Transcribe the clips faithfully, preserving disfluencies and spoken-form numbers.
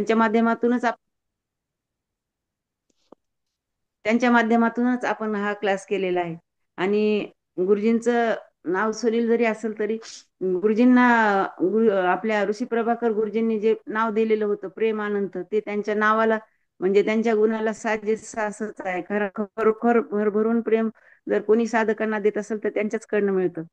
त्यांच्या माध्यमातूनच आप त्यांच्या माध्यमातूनच आपण हा क्लास केलेला आहे. आणि गुरुजींचं नाव सुनील जरी असेल तरी गुरुजींना गुरु आपल्या ऋषी प्रभाकर गुरुजींनी जे नाव दिलेलं होतं प्रेम अनंत, ते त्यांच्या नावाला म्हणजे त्यांच्या गुणाला साजेस असंच आहे. खरं खरोखर भरभरून प्रेम जर कोणी साधकांना देत असेल तर त्यांच्याचकडनं मिळतं.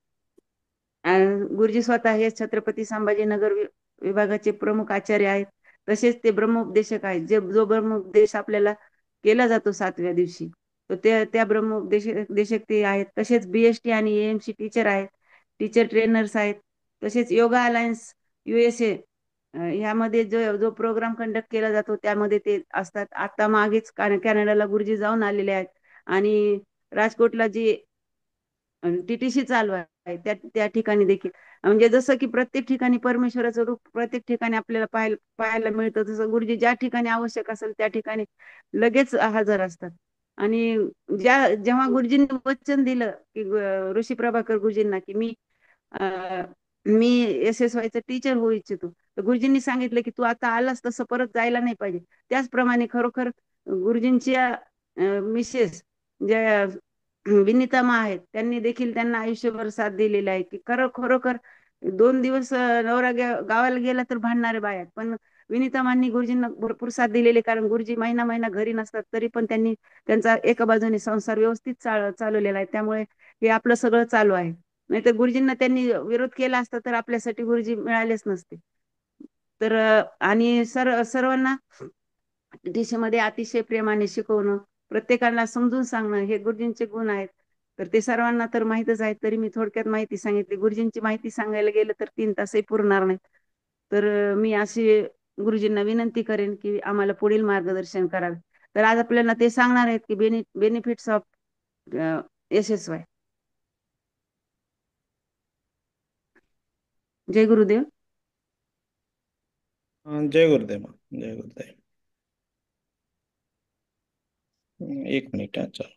अं, गुरुजी स्वतः हे छत्रपती संभाजीनगर वि- विभागाचे प्रमुख आचार्य आहेत. तसेच ते ब्रह्मोपदेशक आहेत. जे जो ब्रह्मोपदेश आपल्याला केला जातो सातव्या दिवशी, तर त्या त्या ब्रह्मोपदेशक देशक ते आहेत. तसेच बीएसटी आणि एएमसी टीचर आहेत, टीचर ट्रेनर्स आहेत. तसेच योगा अलायन्स युएसए ह्यामध्ये जो जो प्रोग्राम कंडक्ट केला जातो त्यामध्ये ते असतात. आता मागेच कॅन- कॅनडाला गुरुजी जाऊन आलेले आहेत. आणि राजकोटला जी टीटीसी चालू आहे त्या त्या ठिकाणी देखील म्हणजे जसं की प्रत्येक ठिकाणी परमेश्वराचं रूप प्रत्येक ठिकाणी आपल्याला पाहायला पाहायला मिळतं, तसं गुरुजी ज्या ठिकाणी आवश्यक असेल त्या ठिकाणी लगेच हजर असतात. आणि ज्या जेव्हा गुरुजींनी वचन दिलं की ग- ऋषी प्रभाकर गुरुजींना की मी अं, मी एस एस वायचं टीचर होऊ इच्छितो, तर गुरुजींनी सांगितलं की तू आता आलास तसं परत जायला नाही पाहिजे. त्याचप्रमाणे खरोखर गुरुजींच्या मिसेस ज्या विनिता मा आहेत त्यांनी देखील त्यांना आयुष्यभर साथ दिलेली आहे. की खरं खरोखर दोन दिवस अं, नवरा गे- गावाला गेला तर भांडणारे बाय आहेत, पण विनिता मांनी गुरुजींना भरपूर साथ दिलेली. कारण गुरुजी महिना महिना घरी नसतात तरी पण त्यांनी त्यांचा एका बाजूने संसार व्यवस्थित चाल चालवलेला आहे. त्यामुळे हे आपलं सगळं चालू आहे. नाहीतर गुरुजींना त्यांनी विरोध केला असता तर आपल्यासाठी गुरुजी मिळालेच नसते. तर अं, आणि सर सर्वांना दिशेमध्ये अतिशय प्रेमाने शिकवणं, प्रत्येकाला समजून सांगणं हे गुरुजींचे गुण आहेत. तर ते सर्वांना तर माहीतच आहे, तरी मी थोडक्यात माहिती सांगितली. गुरुजींची माहिती सांगायला गेलं तर तीन तासही पुरणार नाही. तर अं, मी अशी गुरुजींना विनंती करेन की आम्हाला पुढील मार्गदर्शन करावे. तर आज आपल्याला ते सांगणार आहेत की बेनि benefits of S S Y. जय गुरुदेव. हाँ, जय गुरुदेव माँ, जय गुरुदेव। एक मिनट है, चलो।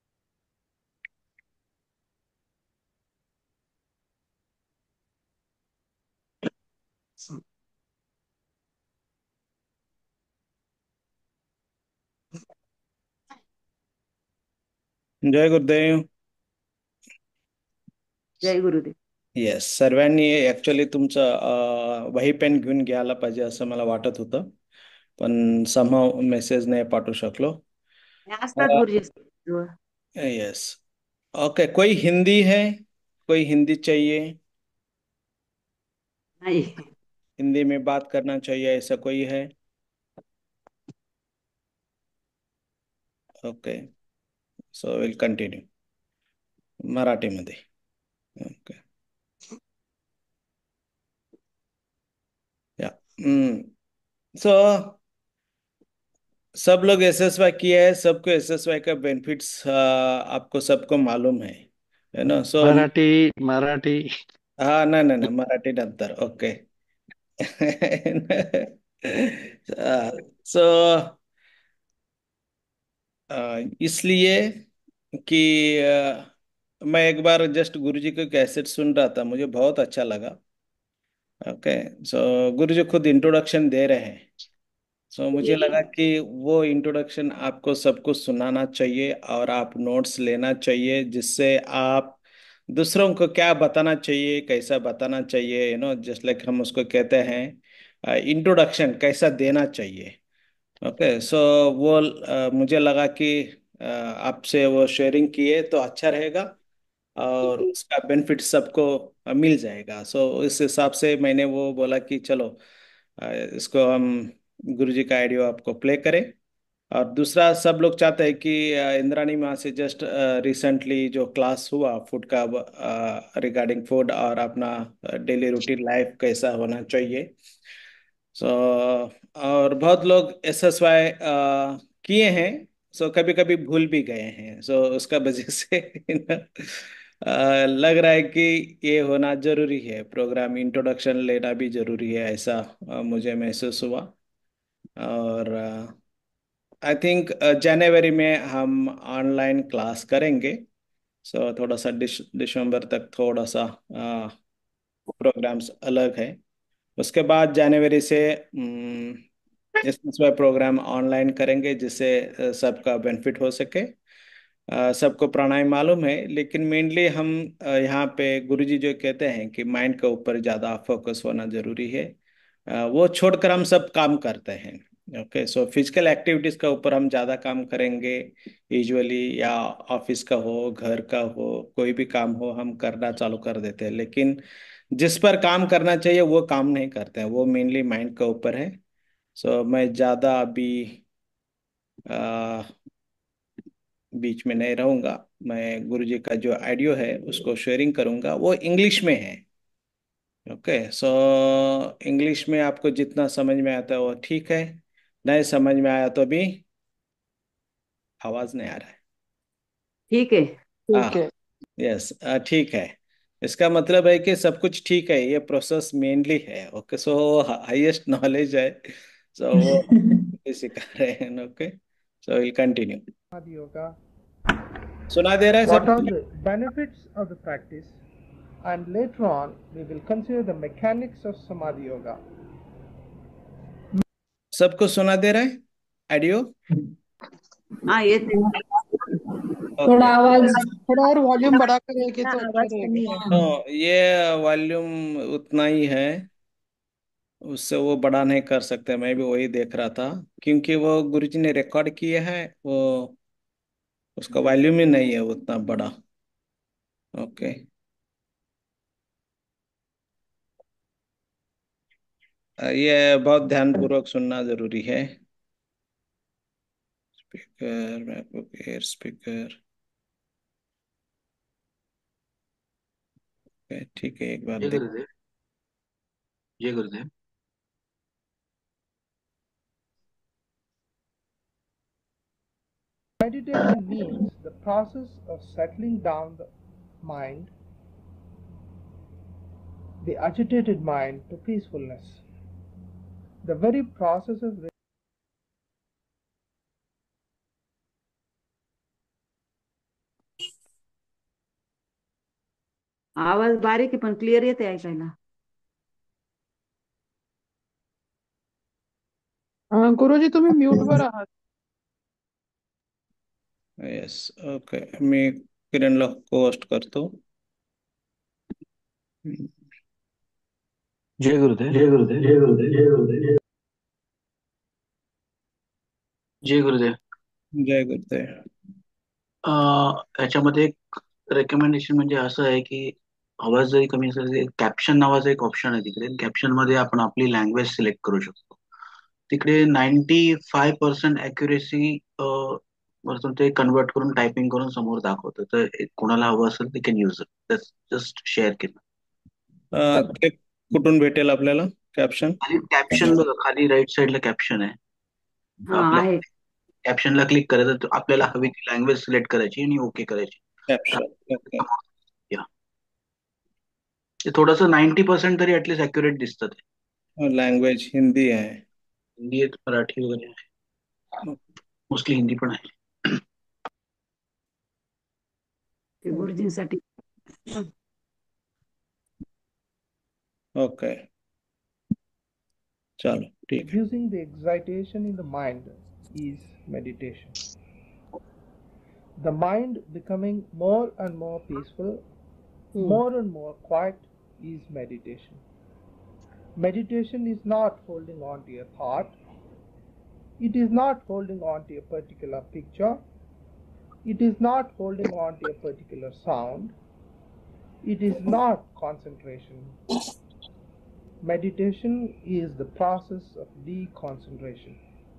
जय गुरुदेव। जय गुरुदेव. येस, सर्वांनी ॲक्च्युली तुमचं अ, वही पेन घेऊन घ्यायला पाहिजे असं मला वाटत होतं, पण समहाव मेसेज नाही पाठवू शकलो। असतात गुरुजी जवळ. यस। ओके, कोई हिंदी है? कोई हिंदी चाहिए? नाही. हिंदी में बात करना चाहिए, ऐसा कोई है? ओके, सो विल कंटिन्यू मराठीमध्ये। ओके, या सो सब लोग एसएसवाई किए हैं, सबको एसएसवाई का बेनिफिट्स आपको सबको मालूम है है ना? सो मराठी मराठी हाँ, ना ना ना, मराठी नंतर ओके। सो इसलिए कि अ, मैं एक बार जस्ट गुरुजी का कैसेट सुन रहा था, मुझे बहुत अच्छा लगा। ओके, सो गुरुजी खुद इंट्रोडक्शन दे रहे हैं। सो मुझे लगा कि वो इंट्रोडक्शन आपको सबको सुनाना चाहिए और आप नोट्स लेना चाहिए, जिससे आप दूसरों को क्या बताना चाहिए, कैसा बताना चाहिए, यू नो, जस्ट लाइक हम उसको कहते हैं इंट्रोडक्शन कैसा देना चाहिए। ओके, सो वो अ, मुझे लगा कि अ, आपसे वो शेयरिंग किए तो अच्छा रहेगा और उसका बेनिफिट सबको मिल जाएगा। सो इस हिसाब से मैंने वो बोला कि चलो अ, इसको हम गुरुजी का ऑडियो आपको प्ले करें। और दूसरा, सब लोग चाहते हैं कि अ, इंद्राणी माँ से जस्ट रिसेंटली जो क्लास हुआ फूड का, रिगार्डिंग फूड और अपना डेली रूटीन लाइफ कैसा होना चाहिए। सो और बहुत लोग एस एस वाई किए हैं, सो कभी कभी भूल भी गए हैं, सो उसका वजह से ना, अ, लग रहा है कि ये होना जरूरी है, प्रोग्राम इंट्रोडक्शन लेना भी जरूरी है, ऐसा अ, मुझे महसूस हुआ। और आई थिंक जनवरी में हम ऑनलाइन क्लास करेंगे। सो थोड़ा सा डिस, दिसंबर तक थोड़ा सा प्रोग्राम्स अलग है। उसके बाद जनवरी से इसमें प्रोग्राम ऑनलाइन करेंगे जिससे अ, सबका बेनिफिट हो सके। अ, सबको प्राणायाम मालूम है, लेकिन मेनली हम अ, यहाँ पे गुरुजी जो कहते हैं कि माइंड के ऊपर ज़्यादा फोकस होना जरूरी है, अ, वो छोड़कर हम सब काम करते हैं। ओके, सो फिजिकल एक्टिविटीज का ऊपर हम ज़्यादा काम करेंगे यूजुअली, या ऑफिस का हो, घर का हो, कोई भी काम हो हम करना चालू कर देते हैं, लेकिन जिस पर काम करना चाहिए वो काम नहीं करते हैं, वो मेनली माइंड के ऊपर है। सो मैं ज़्यादा अभी बीच में नहीं रहूंगा। मैं गुरुजी का जो ऑडियो है उसको शेयरिंग करूंगा, वो इंग्लिश में है। ओके, सो इंग्लिश में आपको जितना समझ में आता है वो ठीक है, नहीं समझ में आया तो भी आवाज नहीं आ रहा है। ठीक है। हाँ, ठीक है। यस, ठीक है। इसका मतलब है कि सब कुछ ठीक है, ये प्रोसेस मेनली है। ओके, सो हाईएस्ट नॉलेज है, सो वो सिखा रहे हैं। Okay, so will continue. Samadhi Yoga. सुना दे रहा है What सब? are the benefits of the practice? And later on, we will consider the mechanics of Samadhi Yoga. सबको सुना दे रहा है ऑडियो? हाँ, ये तो थोड़ा ओके, आवाज थोड़ा और वॉल्यूम बढ़ा करेंगे ना, तो अच्छा आवाज कमी रहेगा। है। तो ये वॉल्यूम उतना ही है, उससे वो बड़ा नहीं कर सकते। मैं भी वही देख रहा था, क्योंकि वो गुरुजी ने रिकॉर्ड किए हैं, वो उसका वॉल्यूम ही नहीं है उतना बड़ा। ओके, ये बहुत ध्यानपूर्वक सुनना जरूरी है। Speaker, MacBook Air speaker. ठीक है, एक बार जय देख। गुरुदेव। जय गुरुदेव। Meditation means the process of settling down the mind, the agitated mind, to peacefulness. The very process of आवाज बारीक आहे पण क्लिअर येते ऐकायला. अं, गुरुजी तुम्ही म्यूटवर आहात. यस, ओके, मी किरणला पोस्ट करतो. जय गुरुदेव। जय गुरुदेव जय गुरुदेव जय गुरुदेव जय गुरुदेव। जय गुरुदेव. अं, याच्यामध्ये एक रेकमेंडेशन म्हणजे असं आहे की आवाज जरी कमी असेल तरी कॅप्शन नावाचा एक ऑप्शन आहे तिकडे. कॅप्शन मध्ये आपण आपली लँग्वेज सिलेक्ट करू शकतो. तिकडे नाईन्टी फाय पर्सेंट अॅक्युरेसी वरतून ते कन्वर्ट करून टायपिंग करून समोर दाखवतं. तर एक कोणाला हवं असेल ते can use it. Just share केलं. अ, ते कुठून भेटेल आपल्याला कॅप्शन? खाली कॅप्शन बघा, खाली राईट साईडला कॅप्शन आहे. हा आपल्या आहे. कॅप्शनला क्लिक करायचं, तर आपल्याला हवी ती लँग्वेज सिलेक्ट करायची आणि ओके करायची. Caption, okay. या ते थोडंसं नाईन्टी पर्सेंट तरी ऍटलीस्ट अॅक्युरेट दिसतं. ते लँग्वेज हिंदी आहे. हिंदी आहे, मराठी वगैरे आहे, मोस्टली हिंदी पण आहे. ते गुरुजींसाठी. ओके, चलो ठीक है. Reducing the excitation in the mind is meditation. The mind becoming more and more peaceful, Hmm. more and more quiet is meditation. Meditation is not holding on to a thought. It is not holding on to a particular picture. It is not holding on to a particular sound. It is not concentration. Meditation is the process of deconcentration.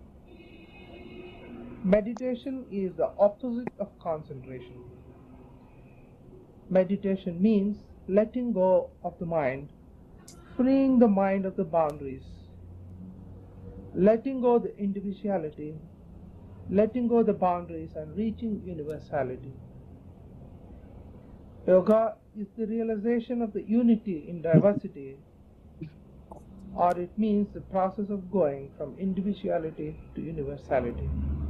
Meditation is the opposite of concentration. Meditation means letting go of the mind, freeing the mind of the boundaries, letting go the individuality, letting go the boundaries and reaching universality. Yoga is the realization of the unity in diversity, or it means the process of going from individuality to universality.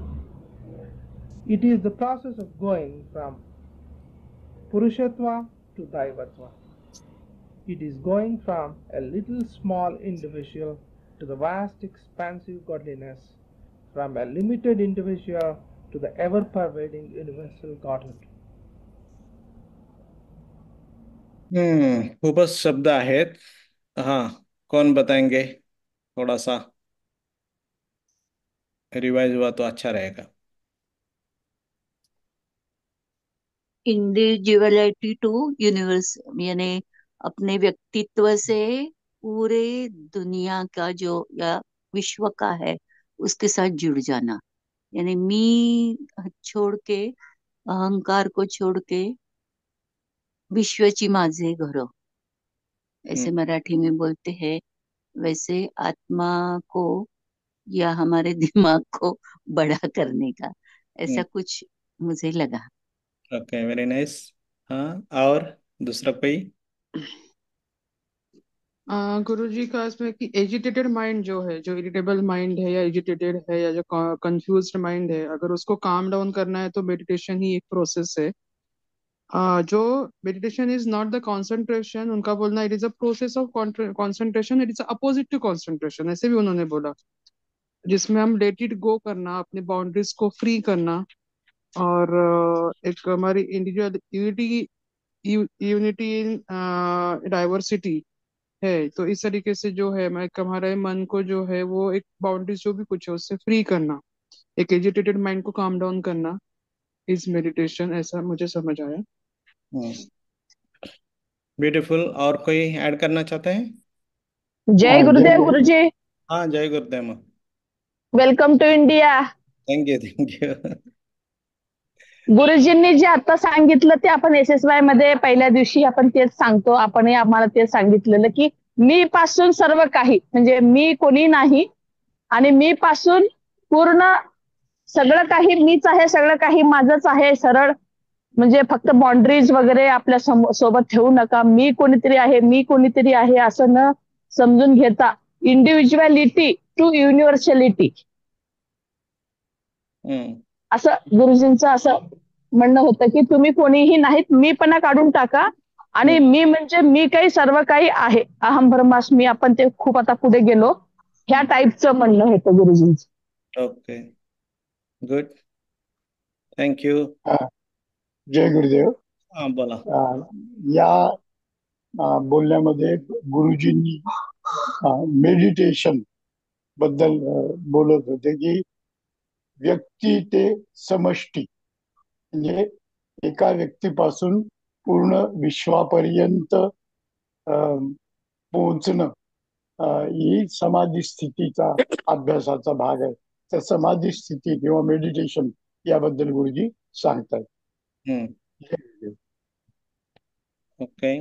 It is the process of going from Purushatva to Daivatva. It is going from a little small individual to the vast expansive godliness, from a limited individual to the ever-pervading universal Godhead. हम्म खूपच शब्द आहेत. हाँ, कौन बताएंगे? थोड़ा सा revise हुआ तो अच्छा रहेगा. इंडिविजुअलिटी टू यूनिवर्स, यानी अपने व्यक्तित्व से पूरे दुनिया का जो या विश्व का है उसके साथ जुड़ जाना, यानी मी छोड़ के, अहंकार को छोड़ के विश्वची माझे घर, ऐसे हम्म मराठी में बोलते हैं. वैसे आत्मा को या हमारे दिमाग को बड़ा करने का, ऐसा हम्म कुछ मुझे लगा. Okay, very nice. हाँ, और दूसरा कोई? गुरु जी का इसमें कि एजिटेटेड माइंड जो है, जो इरिटेबल माइंड है या एजिटेटेड है या जो कंफ्यूज्ड माइंड है, अगर उसको काम डाउन करना है तो मेडिटेशन ही एक प्रोसेस है. uh, जो meditation is not the concentration, उनका बोलना it is a process of concentration, it is opposite to concentration, ऐसे भी उन्होंने बोला, जिसमें हम लेट इट गो करना, अपने बाउंड्रीज को फ्री करना, और uh, एक हमारी individual unity unity in diversity है. तो इस तरीके से जो है मैं हमारे मन को जो है वो एक बाउंड्रीज जो भी कुछ है उससे फ्री करना, एक एजिटेटेड माइंड को काम डाउन करना इज मेडिटेशन, ऐसा मुझे समझ आया. Hmm beautiful. और कोई ऐड करना चाहते हैं? जय गुरुदेव गुरुजी. हाँ, जय गुरुदेव माँ. Welcome to India. Thank you, thank you. गुरुजींनी जे आता सांगितलं ते आपण एस एस वाय मध्ये पहिल्या दिवशी आपण तेच सांगतो. आपणही आम्हाला तेच सांगितलेलं की मी पासून सर्व काही, म्हणजे मी कोणी नाही आणि मी पासून पूर्ण सगळं काही मीच आहे, सगळं काही माझंच आहे. सरळ म्हणजे फक्त बाउंड्रीज वगैरे आपल्या सोबत ठेवू नका. मी कोणीतरी आहे, मी कोणीतरी आहे असं न समजून घेता इंडिव्हिज्युअलिटी टू युनिव्हर्सॅलिटी, असं गुरुजींचं असं म्हणणं होतं की तुम्ही कोणीही नाहीत, मीपणा काढून टाका आणि मी म्हणजे मी काही सर्व काही आहे, अहम ब्रह्मास्मी. आपण ते खूप आता पुढे गेलो, ह्या टाईपचं म्हणणं होतं गुरुजींचं. Okay, good, thank you. जय गुरुदेव. हा, बोला. अं, या अं, बोलण्यामध्ये गुरुजींनी मेडिटेशन बद्दल अं, बोलत होते की व्यक्ती ते समष्टी, म्हणजे एका व्यक्तीपासून पूर्ण विश्वापर्यंत अं, पोहोचणं अं, ही समाधी स्थितीचा अभ्यासाचा भाग आहे. तर समाधी स्थिती किंवा मेडिटेशन याबद्दल गुरुजी सांगतात. Okay,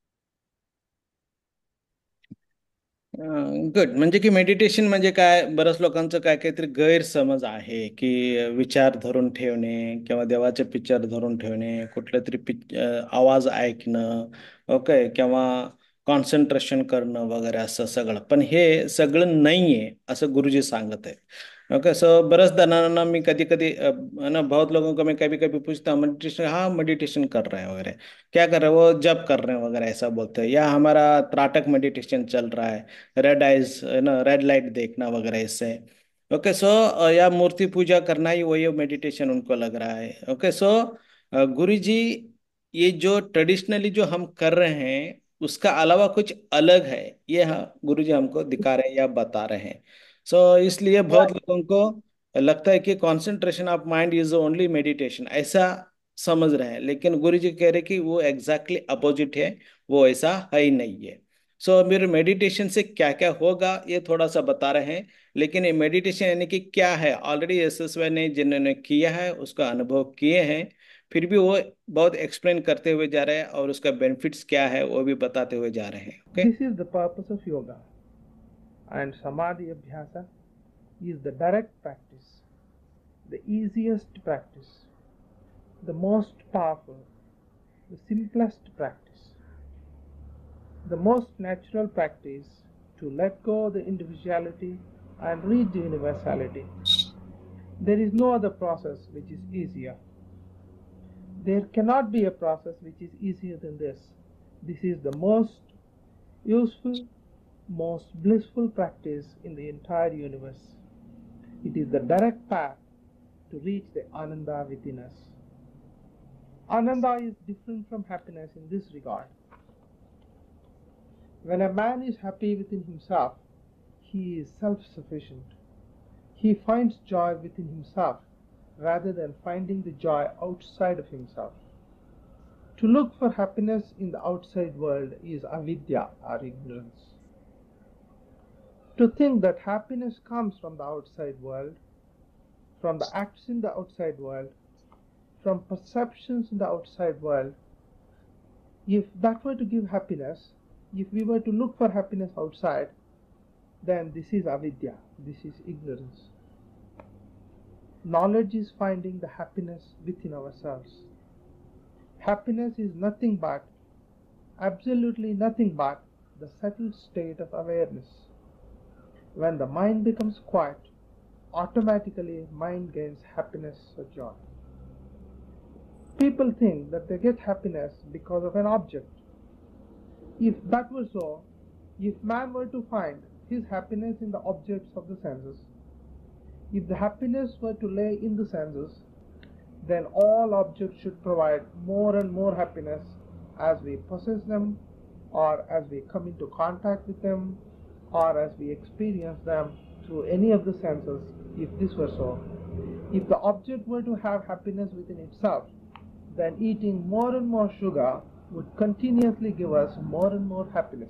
good. म्हणजे की मेडिटेशन म्हणजे काय, बऱ्याच लोकांचं काय काहीतरी गैरसमज आहे की विचार धरून ठेवणे किंवा देवाचे पिक्चर धरून ठेवणे, कुठलं तरी पिच आवाज ऐकणं, ओके, किंवा कॉन्सन्ट्रेशन करणं वगैरे, असं सगळं. पण हे सगळं नाही आहे असं गुरुजी सांगत आहे. ओके, सो बरस जणांना मी कभी कभी ना, बहुत लोगों को मैं कभी कभी पूछता हूँ मेडिटेशन, हाँ मेडिटेशन कर रहे हैं वगैरह, क्या कर रहे हैं, वो जब कर रहे हैं वगैरह ऐसा बोलते हैं, या हमारा त्राटक मेडिटेशन चल रहा है, रेड आइज ना, रेड लाइट देखना वगैरह इससे. ओके, सो या मूर्ति पूजा करना ही वही मेडिटेशन उनको लग रहा है. ओके, सो गुरुजी ये जो ट्रेडिशनली जो हम कर रहे हैं उसका अलावा कुछ अलग है, ये हाँ गुरुजी हमको दिखा रहे हैं या बता रहे हैं. सो so, इसलिए बहुत लोगों को लगता है कि concentration of mind is only meditation, ऐसा समझ रहे हैं. लेकिन गुरुजी कह रहे कि वो एग्जैक्टली अपोजिट है, वो ऐसा है ही नहीं है. सो so, मेरे मेडिटेशन से क्या क्या होगा ये थोड़ा सा बता रहे हैं. लेकिन ये मेडिटेशन यानी कि क्या है, ऑलरेडी एस एस वाई ने जिन्होंने किया है उसका अनुभव किए हैं, फिर भी वो बहुत एक्सप्लेन करते हुए जा रहे हैं और उसका बेनिफिट्स क्या है वो भी बताते हुए जा रहे हैं. Okay, this is the purpose of yoga and samadhi abhyas is the direct practice, the easiest practice, the most powerful, the simplest practice, the most natural practice to let go of the individuality and reach the universality. There is no other process which is easier. There cannot be a process which is easier than this. This is the most useful, most blissful practice in the entire universe. It is the direct path to reach the Ananda within us. Ananda is different from happiness in this regard. When a man is happy within himself, he is self-sufficient. He finds joy within himself rather than finding the joy outside of himself. To look for happiness in the outside world is avidya, or ignorance. To think that happiness comes from the outside world, from the acts in the outside world, from perceptions in the outside world, if that were to give happiness, if we were to look for happiness outside, then this is avidya, this is ignorance. Knowledge is finding the happiness within ourselves. Happiness is nothing but, absolutely nothing but, the settled state of awareness. When the mind becomes quiet, automatically mind gains happiness or joy. People think that they get happiness because of an object. If that were so, if man were to find his happiness in the objects of the senses, if the happiness were to lay in the senses, then all objects should provide more and more happiness as we possess them, or as we come into contact with them, or as we experience them through any of the senses, if this were so. If the object were to have happiness within itself, then eating more and more sugar would continuously give us more and more happiness.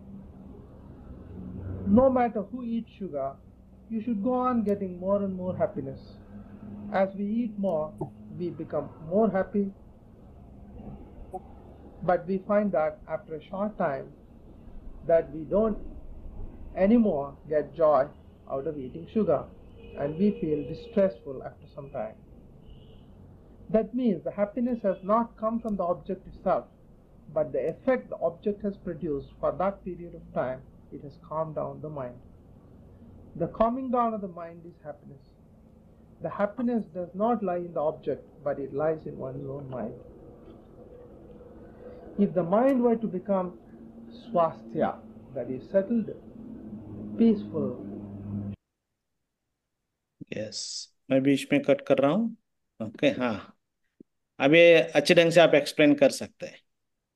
No matter who eats sugar, you should go on getting more and more happiness. As we eat more, we become more happy, but we find that after a short time that we don't anymore get joy out of eating sugar, and we feel distressful after some time. That means the happiness has not come from the object itself, but the effect the object has produced for that period of time, it has calmed down the mind. The calming down of the mind is happiness. The happiness does not lie in the object, but it lies in one's own mind. If the mind were to become swasthya, that is settled, peaceful. Yes, मैं बीच में cut कर रहा हूँ. Okay, हाँ, अब ये अच्छे ढंग से आप एक्सप्लेन कर सकते हैं.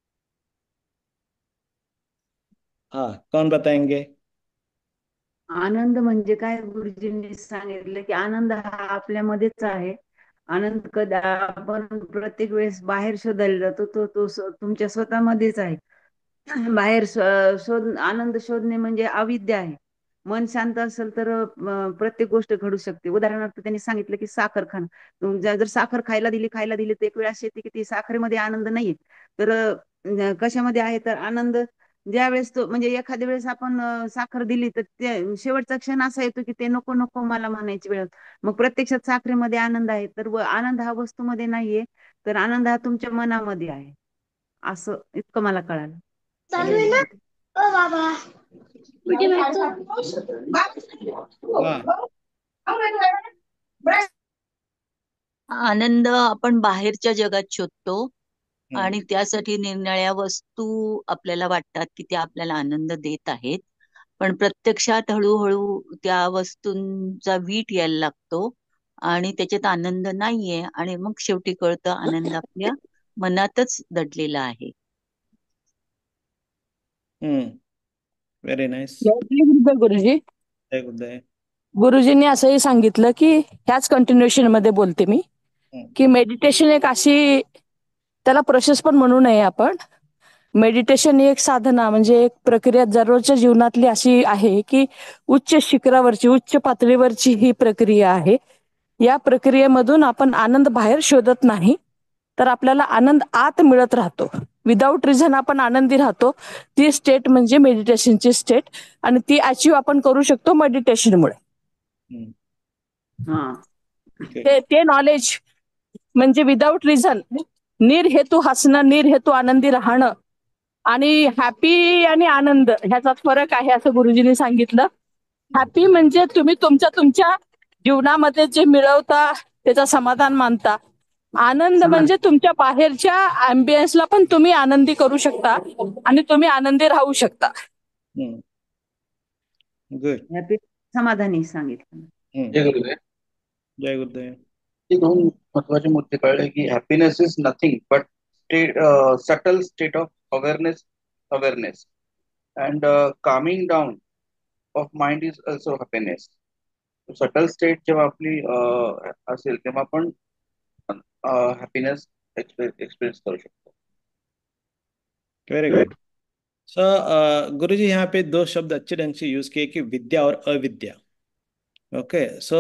हाँ, कौन बताएंगे? आनंद म्हणजे काय? गुरुजींनी सांगितलं की आनंद हा आपल्यामध्येच आहे. आनंद कदा आपण प्रत्येक वेळेस बाहेर शोधायला जातो, तो तो स्व- तुमच्या स्वतःमध्येच आहे. बाहेर शो- शोध आनंद शोधणे म्हणजे अविद्या आहे. मन शांत असेल तर अं, प्रत्येक गोष्ट घडू शकते. उदाहरणार्थ त्यांनी सांगितलं की साखर खाणं. तुम- जर जर साखर खायला दिली खायला दिली तर एक वेळ अशी येते की ती साखरेमध्ये आनंद नाहीये, तर अं, कशामध्ये आहे? तर आनंद ज्या वेळेस तो म्हणजे एखाद्या वेळेस आपण अं, साखर दिली तर ते शेवटचा क्षण असा येतो की ते नको नको मला म्हणायची वेळ. मग प्रत्यक्षात साखरेमध्ये आनंद आहे, तर व- आनंद हा वस्तूमध्ये नाहीये, तर आनंद हा तुमच्या मनामध्ये आहे. असं इतकं मला कळालं. चालू आहे ना? ओ बाबा, आनंद आपण बाहेरच्या जगात शोधतो आणि त्यासाठी निरनिराळ्या वस्तू आपल्याला वाटतात की त्या आपल्याला आनंद देत आहेत, पण प्रत्यक्षात हळूहळू त्या वस्तूंचा वीट यायला लागतो आणि त्याच्यात आनंद नाहीये, आणि मग शेवटी कळतं आनंद आपल्या मनातच दडलेला आहे. Very nice. गुरुजी जय गुरुदेव. गुरुजींनी असंही सांगितलं की ह्याच कंटिन्युएशन मध्ये बोलते मी, की मेडिटेशन एक अशी, त्याला प्रोसेस पण म्हणू नये आपण. मेडिटेशन ही एक साधना म्हणजे एक प्रक्रिया दररोजच्या जीवनातली अशी आहे की उच्च शिखरावरची, उच्च पातळीवरची ही प्रक्रिया आहे. या प्रक्रियेमधून आपण आनंद बाहेर शोधत नाही, तर आपल्याला आनंद आत मिळत राहतो. विदाऊट रिझन आपण आनंदी राहतो. ती स्टेट म्हणजे मेडिटेशनची स्टेट, आणि ती अचीव्ह आपण करू शकतो मेडिटेशनमुळे. हा, ते ते नॉलेज म्हणजे विदाऊट रिझन निर्हेतू हसणं, निर्हेतू आनंदी राहणं, आणि हॅपी आणि आनंद ह्याचा फरक आहे असं गुरुजींनी सांगितलं. हॅपी म्हणजे तुम्ही तुमच्या तुमच्या जीवनामध्ये जे मिळवता त्याचा समाधान मानता. आनंद म्हणजे तुमच्या बाहेरच्या अँबियन्सला पण तुम्ही आनंदी करू शकता आणि तुम्ही आनंदी राहू शकता. गुड. हॅपी समाधानी सांगितलं. जय गुरुदेव. जय गुरुदेव. हे दोन महत्वाचे मुद्दे कळले की happiness is nothing but state subtle state of awareness awareness and coming down of mind is also happiness. Subtle state जेव्हा आपली अ, असेल तेव्हा आपण हॅपीनेस एक्सपिरियन्स करू शकतो. Very good. सो गुरुजी यहाँ पे दो शब्द अच्छे ढंग से यूज किए कि विद्या और अविद्या. ओके. सो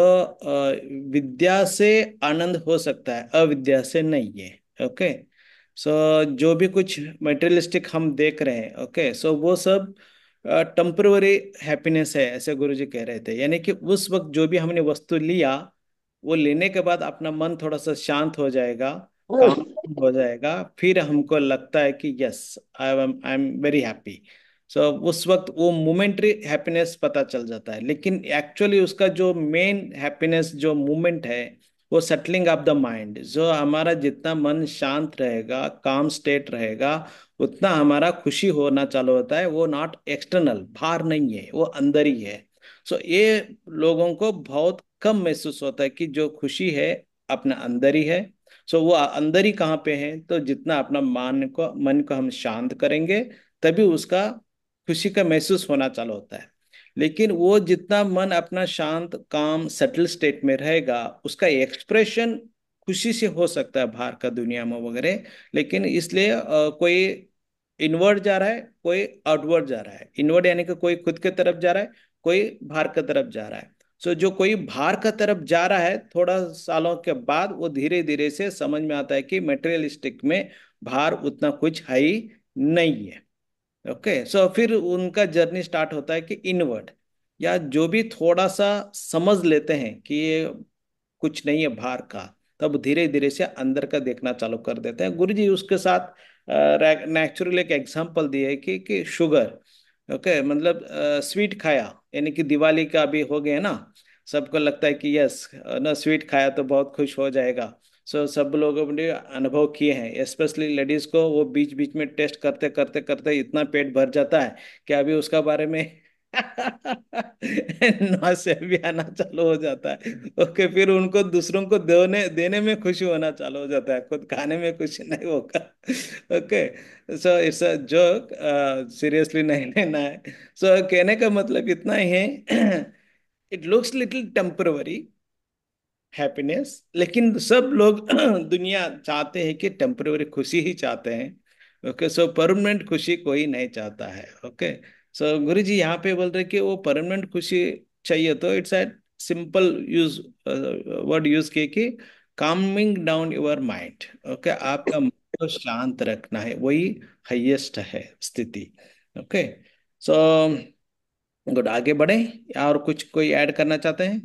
विद्या से आनंद हो सकता है, अविद्या से नहीं है. ओके. सो जो भी कुछ मटेरियलिस्टिक हम देख रहे हैं, ओके, सो वो सब टेम्पररी हैप्पीनेस है, ऐसे गुरुजी कह रहे थे. यानी कि उस वक्त जो भी हमने वस्तु लिया, वो लेने के बाद अपना मन थोड़ा सा शांत हो जाएगा, काम हो जाएगा, फिर हमको लगता है कि yes I am I am very happy. So उस वक्त वो मोमेंट्री हैप्पीनेस पता चल जाता है. लेकिन एक्चुअली उसका जो मेन हैप्पीनेस जो मूवमेंट है, वो सेटलिंग ऑफ द माइंड. जो हमारा जितना मन शांत रहेगा, काम स्टेट रहेगा, उतना हमारा खुशी होना चालू होता है. वो नॉट एक्सटर्नल, बाहर नहीं है, वो अंदर ही है. सो ये लोगों को बहुत कम महसूस होता है कि जो खुशी है अपना अंदर ही है. सो वो अंदर ही कहाँ पे है, तो जितना अपना मन को मन को हम शांत करेंगे, तभी उसका खुशी का महसूस होना चालू होता है. लेकिन वो जितना मन अपना शांत काम सेटल स्टेट में रहेगा, उसका एक्सप्रेशन खुशी से हो सकता है बाहर का दुनिया में वगैरह. लेकिन इसलिए अ, कोई इनवर्ड जा रहा है, कोई आउटवर्ड जा रहा है. इनवर्ड यानी कि कोई खुद के तरफ जा रहा है, कोई बाहर की तरफ जा रहा है. सो जो कोई बाहर का तरफ जा रहा है, थोड़ा सालों के बाद वो धीरे धीरे से समझ में आता है कि मटेरियलिस्टिक में बाहर उतना कुछ है ही नहीं है. ओके. सो फिर उनका जर्नी स्टार्ट होता है कि इनवर्ड, या जो भी थोड़ा सा समझ लेते हैं कि ये कुछ नहीं है बाहर का, तब धीरे धीरे से अंदर का देखना चालू कर देते हैं. गुरु जी उसके साथ नेचुरल एक एग्जांपल दिए कि कि शुगर. ओके. मतलब स्वीट खाया, यानी कि दिवाली का अभी हो गया ना, सबको लगता है कि यस ना स्वीट खाया तो बहुत खुश हो जाएगा. सो सब लोगों ने अनुभव किए हैं, स्पेशली लेडीज को. वो बीच बीच में टेस्ट करते करते करते इतना पेट भर जाता है कि अभी उसका बारे में नौसिया भी आना चालू हो जाता है. ओके. फिर उनको दूसरों को देने देने में खुशी होना चालू हो जाता है, खुद खाने में खुशी नहीं होगा. Okay. So it's a joke, seriously नहीं लेना है. सो so, कहने का मतलब इतना ही है, it looks little temporary happiness, लेकिन सब लोग दुनिया चाहते हैं कि टेम्पररी खुशी ही चाहते हैं. ओके. सो परमानेंट खुशी कोई नहीं चाहता है. ओके. सो गुरु जी यहाँ पे बोल रहे कि वो परमानेंट खुशी चाहिए तो it's a simple use word use किए कि coming down your mind. Okay. आपका मन को शांत रखना है, वही हाईएस्ट है स्थिति. ओके. So good. आगे बढ़े, और कुछ कोई ऐड करना चाहते हैं?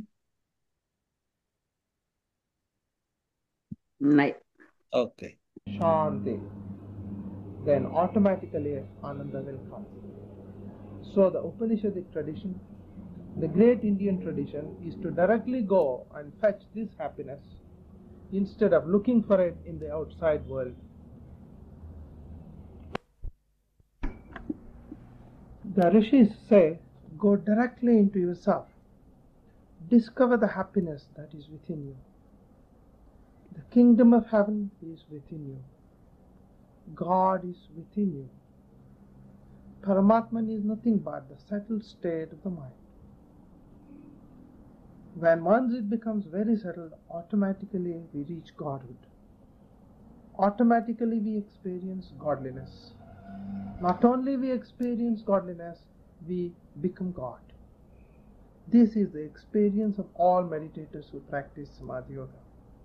नाही. Okay. Shanti, then automatically Ananda will come. So the Upanishadic tradition, the great Indian tradition, is to directly go and fetch this happiness instead of looking for it in the outside world. The rishis say, go directly into yourself. Discover the happiness that is within you. The kingdom of heaven is within you. God is within you. Paramatman is nothing but the settled state of the mind. When once it becomes very settled, automatically we reach Godhood. Automatically we experience godliness. Not only we experience godliness, we become God. This is the experience of all meditators who practice Samadhi Yoga.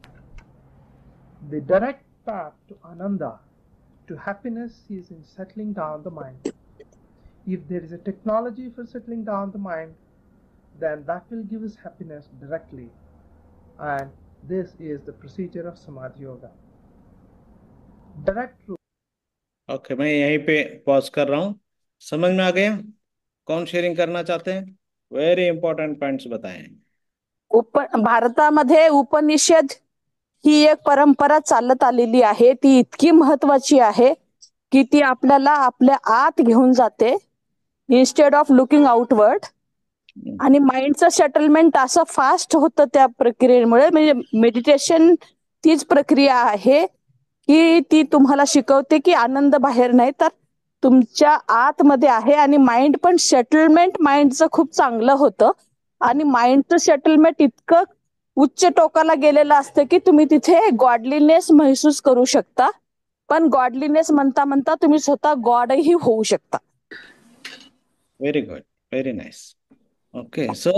The direct path to Ananda, to happiness, is in settling down the mind. If there is a technology for settling down the mind, then that will give us happiness directly. And this is the procedure of Samadhi Yoga. Direct route. Okay. मैं यहीं पे pause कर रहा हूँ. समझ में आ गया? कौन शेयरिंग करना चाहते हैं? वेरी इंपॉर्टेंट पॉइंट्स बताएं. उप भारतामध्ये उपनिषद ही एक परंपरा चालत आलेली आहे. ती इतकी महत्वाची आहे की ती आपल्याला आपल्या आत घेऊन जाते. इन्स्टेड ऑफ लुकिंग आउटवर्ड, आणि माइंडचं सेटलमेंट असं फास्ट होतं त्या प्रक्रियेमुळे. म्हणजे मेडिटेशन तीच प्रक्रिया आहे की ती तुम्हाला शिकवते की आनंद बाहेर नाही तर तुमच्या आतमध्ये आहे. आणि माइंड पण सेटलमेंट माइंडचं खूप चांगलं होतं. आणि माइंडचं सेटलमेंट इतकं उच्च टोकाला गेलेलं असतं की तुम्ही तिथे गॉडलीनेस महसूस करू शकता. पण गॉडलीनेस म्हणता म्हणता तुम्ही स्वतः गॉडही होऊ शकता. Very good, very nice. Okay, so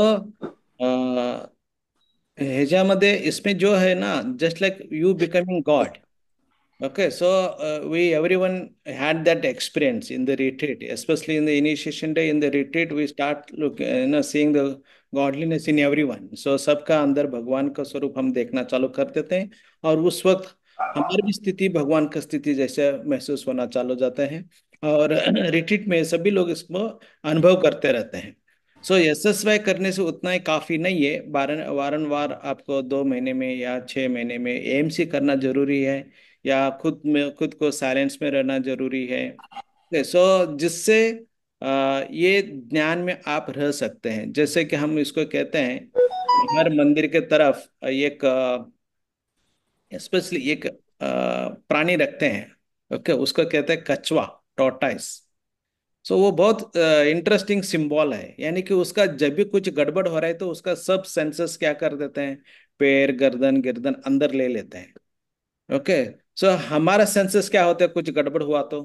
ह्याच्यामध्ये इसमें जो है ना, just like you becoming God. Okay, so uh, we everyone had that experience in the retreat, especially in the initiation day. In the retreat, we start look, you know, seeing the godliness in everyone. So सबका अंदर भगवान का स्वरूप हम देखना चालू कर देते हैं, और उस वक्त हमारी भी स्थिति भगवान का स्थिति जैसे महसूस होना चालू हो जाता है. और रिट्रीट में सभी लोग इसको अनुभव करते रहते हैं. सो यशस्वी करने से उतना ही काफी नहीं है. बारन वारंवार आपको दो महीने में या छह महीने में एएमसी करना जरूरी है, या खुद में खुद को साइलेंस में रहना जरूरी है. सो जिससे आ, ये ज्ञान में आप रह सकते हैं. जैसे कि हम इसको कहते हैं, हर मंदिर के तरफ एक स्पेशली एक आ, प्राणी रखते हैं. ओके, उसको कहते हैं कछुआ, टॉर्टाइस. सो वो बहुत इंटरेस्टिंग सिंबल है. यानी कि उसका जब भी कुछ गड़बड़ हो रहा है तो उसका सब सेंसेस क्या कर देते हैं, पैर गर्दन गिरदन अंदर ले लेते हैं. ओके, सो हमारा सेंसेस क्या होता है, कुछ गड़बड़ हुआ तो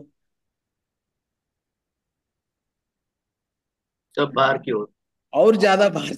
सब बाहर की ओर. और ज्यादा बाहर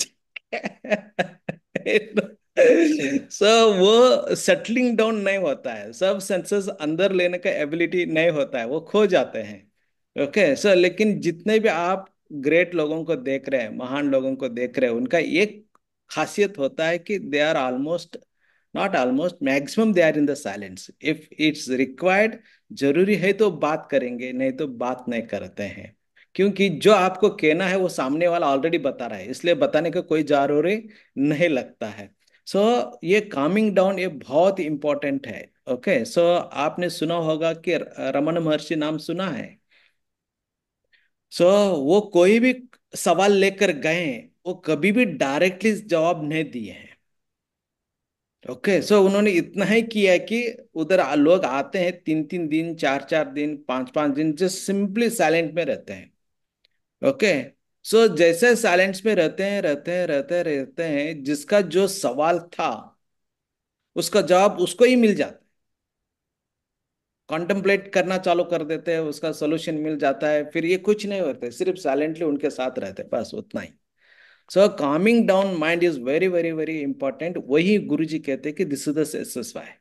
सो वो सेटलिंग डाउन नहीं होता है, सब सेंसेस अंदर लेने का एबिलिटी नहीं होता है, वो खो जाते हैं. ओके, सो लेकिन जितने भी आप ग्रेट लोगों को देख रहे हैं, महान लोगों को देख रहे हैं, उनका एक खासियत होता है कि they are almost, not almost, maximum they are in the silence. If it's required, जरूरी है तो बात करेंगे, नहीं तो बात नहीं करते हैं. क्योंकि जो आपको कहना है वो सामने वाला ऑलरेडी बता रहा है, इसलिए बताने का कोई जरूरी नहीं लगता है. सो so, ये कामिंग डाउन ये बहुत इंपॉर्टेंट है. ओके, सो आपने सुना होगा कि रमन महर्षि नाम सुना है. सो so, वो कोई भी सवाल लेकर गए, वो कभी भी डायरेक्टली जवाब नहीं दिए हैं. ओके, सो उन्होंने इतना ही किया है कि उधर लोग आते हैं, तीन तीन दिन, चार चार दिन, पांच पांच दिन, जस्ट सिंपली साइलेंट में रहते हैं. ओके, सो जैसे साइलेंस में रहते हैं रहते हैं रहते हैं रहते हैं, जिसका जो सवाल था उसका जवाब उसको ही मिल जाता है. कॉन्टेम्पलेट करना चालू कर देते हैं, उसका सोल्यूशन मिल जाता है. फिर ये कुछ नहीं होते, सिर्फ साइलेंटली उनके साथ रहते हैं, बस उतना ही. So coming down mind is very very very important. वही गुरु जी कहते हैं कि this is the S S Y.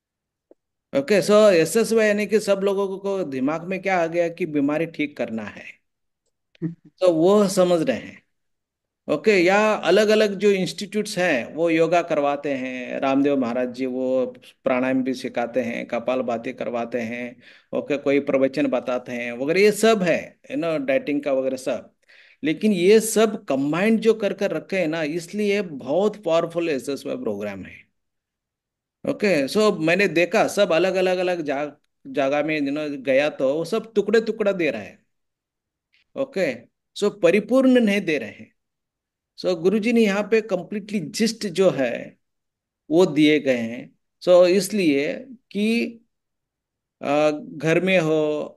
Okay, so S S Y यानी कि सब लोगों को दिमाग में क्या आ गया कि बीमारी ठीक करना है, तो वो समझ रहे हैं. ओके, या अलग अलग जो इंस्टीट्यूट्स हैं वो योगा करवाते हैं, रामदेव महाराज जी वो प्राणायाम भी सिखाते हैं, कपालभाति करवाते हैं. ओके, कोई प्रवचन बताते हैं वगैरह, ये सब है, यू नो, डाइटिंग का वगैरह सब. लेकिन ये सब कंबाइंड जो कर कर रखे हैं ना, इसलिए बहुत पावरफुल एसएसवाई प्रोग्राम है. ओके, सो मैंने देखा सब अलग अलग अलग जा, जगह में, यू नो, गया तो वो सब टुकड़े टुकड़ा दे रहा है. ओके, सो परिपूर्ण नहीं दे रहे हैं. सो गुरुजी ने यहाँ पे कंप्लीटली जिस्ट जो है वो दिए गए हैं. सो इसलिए कि अ, घर में हो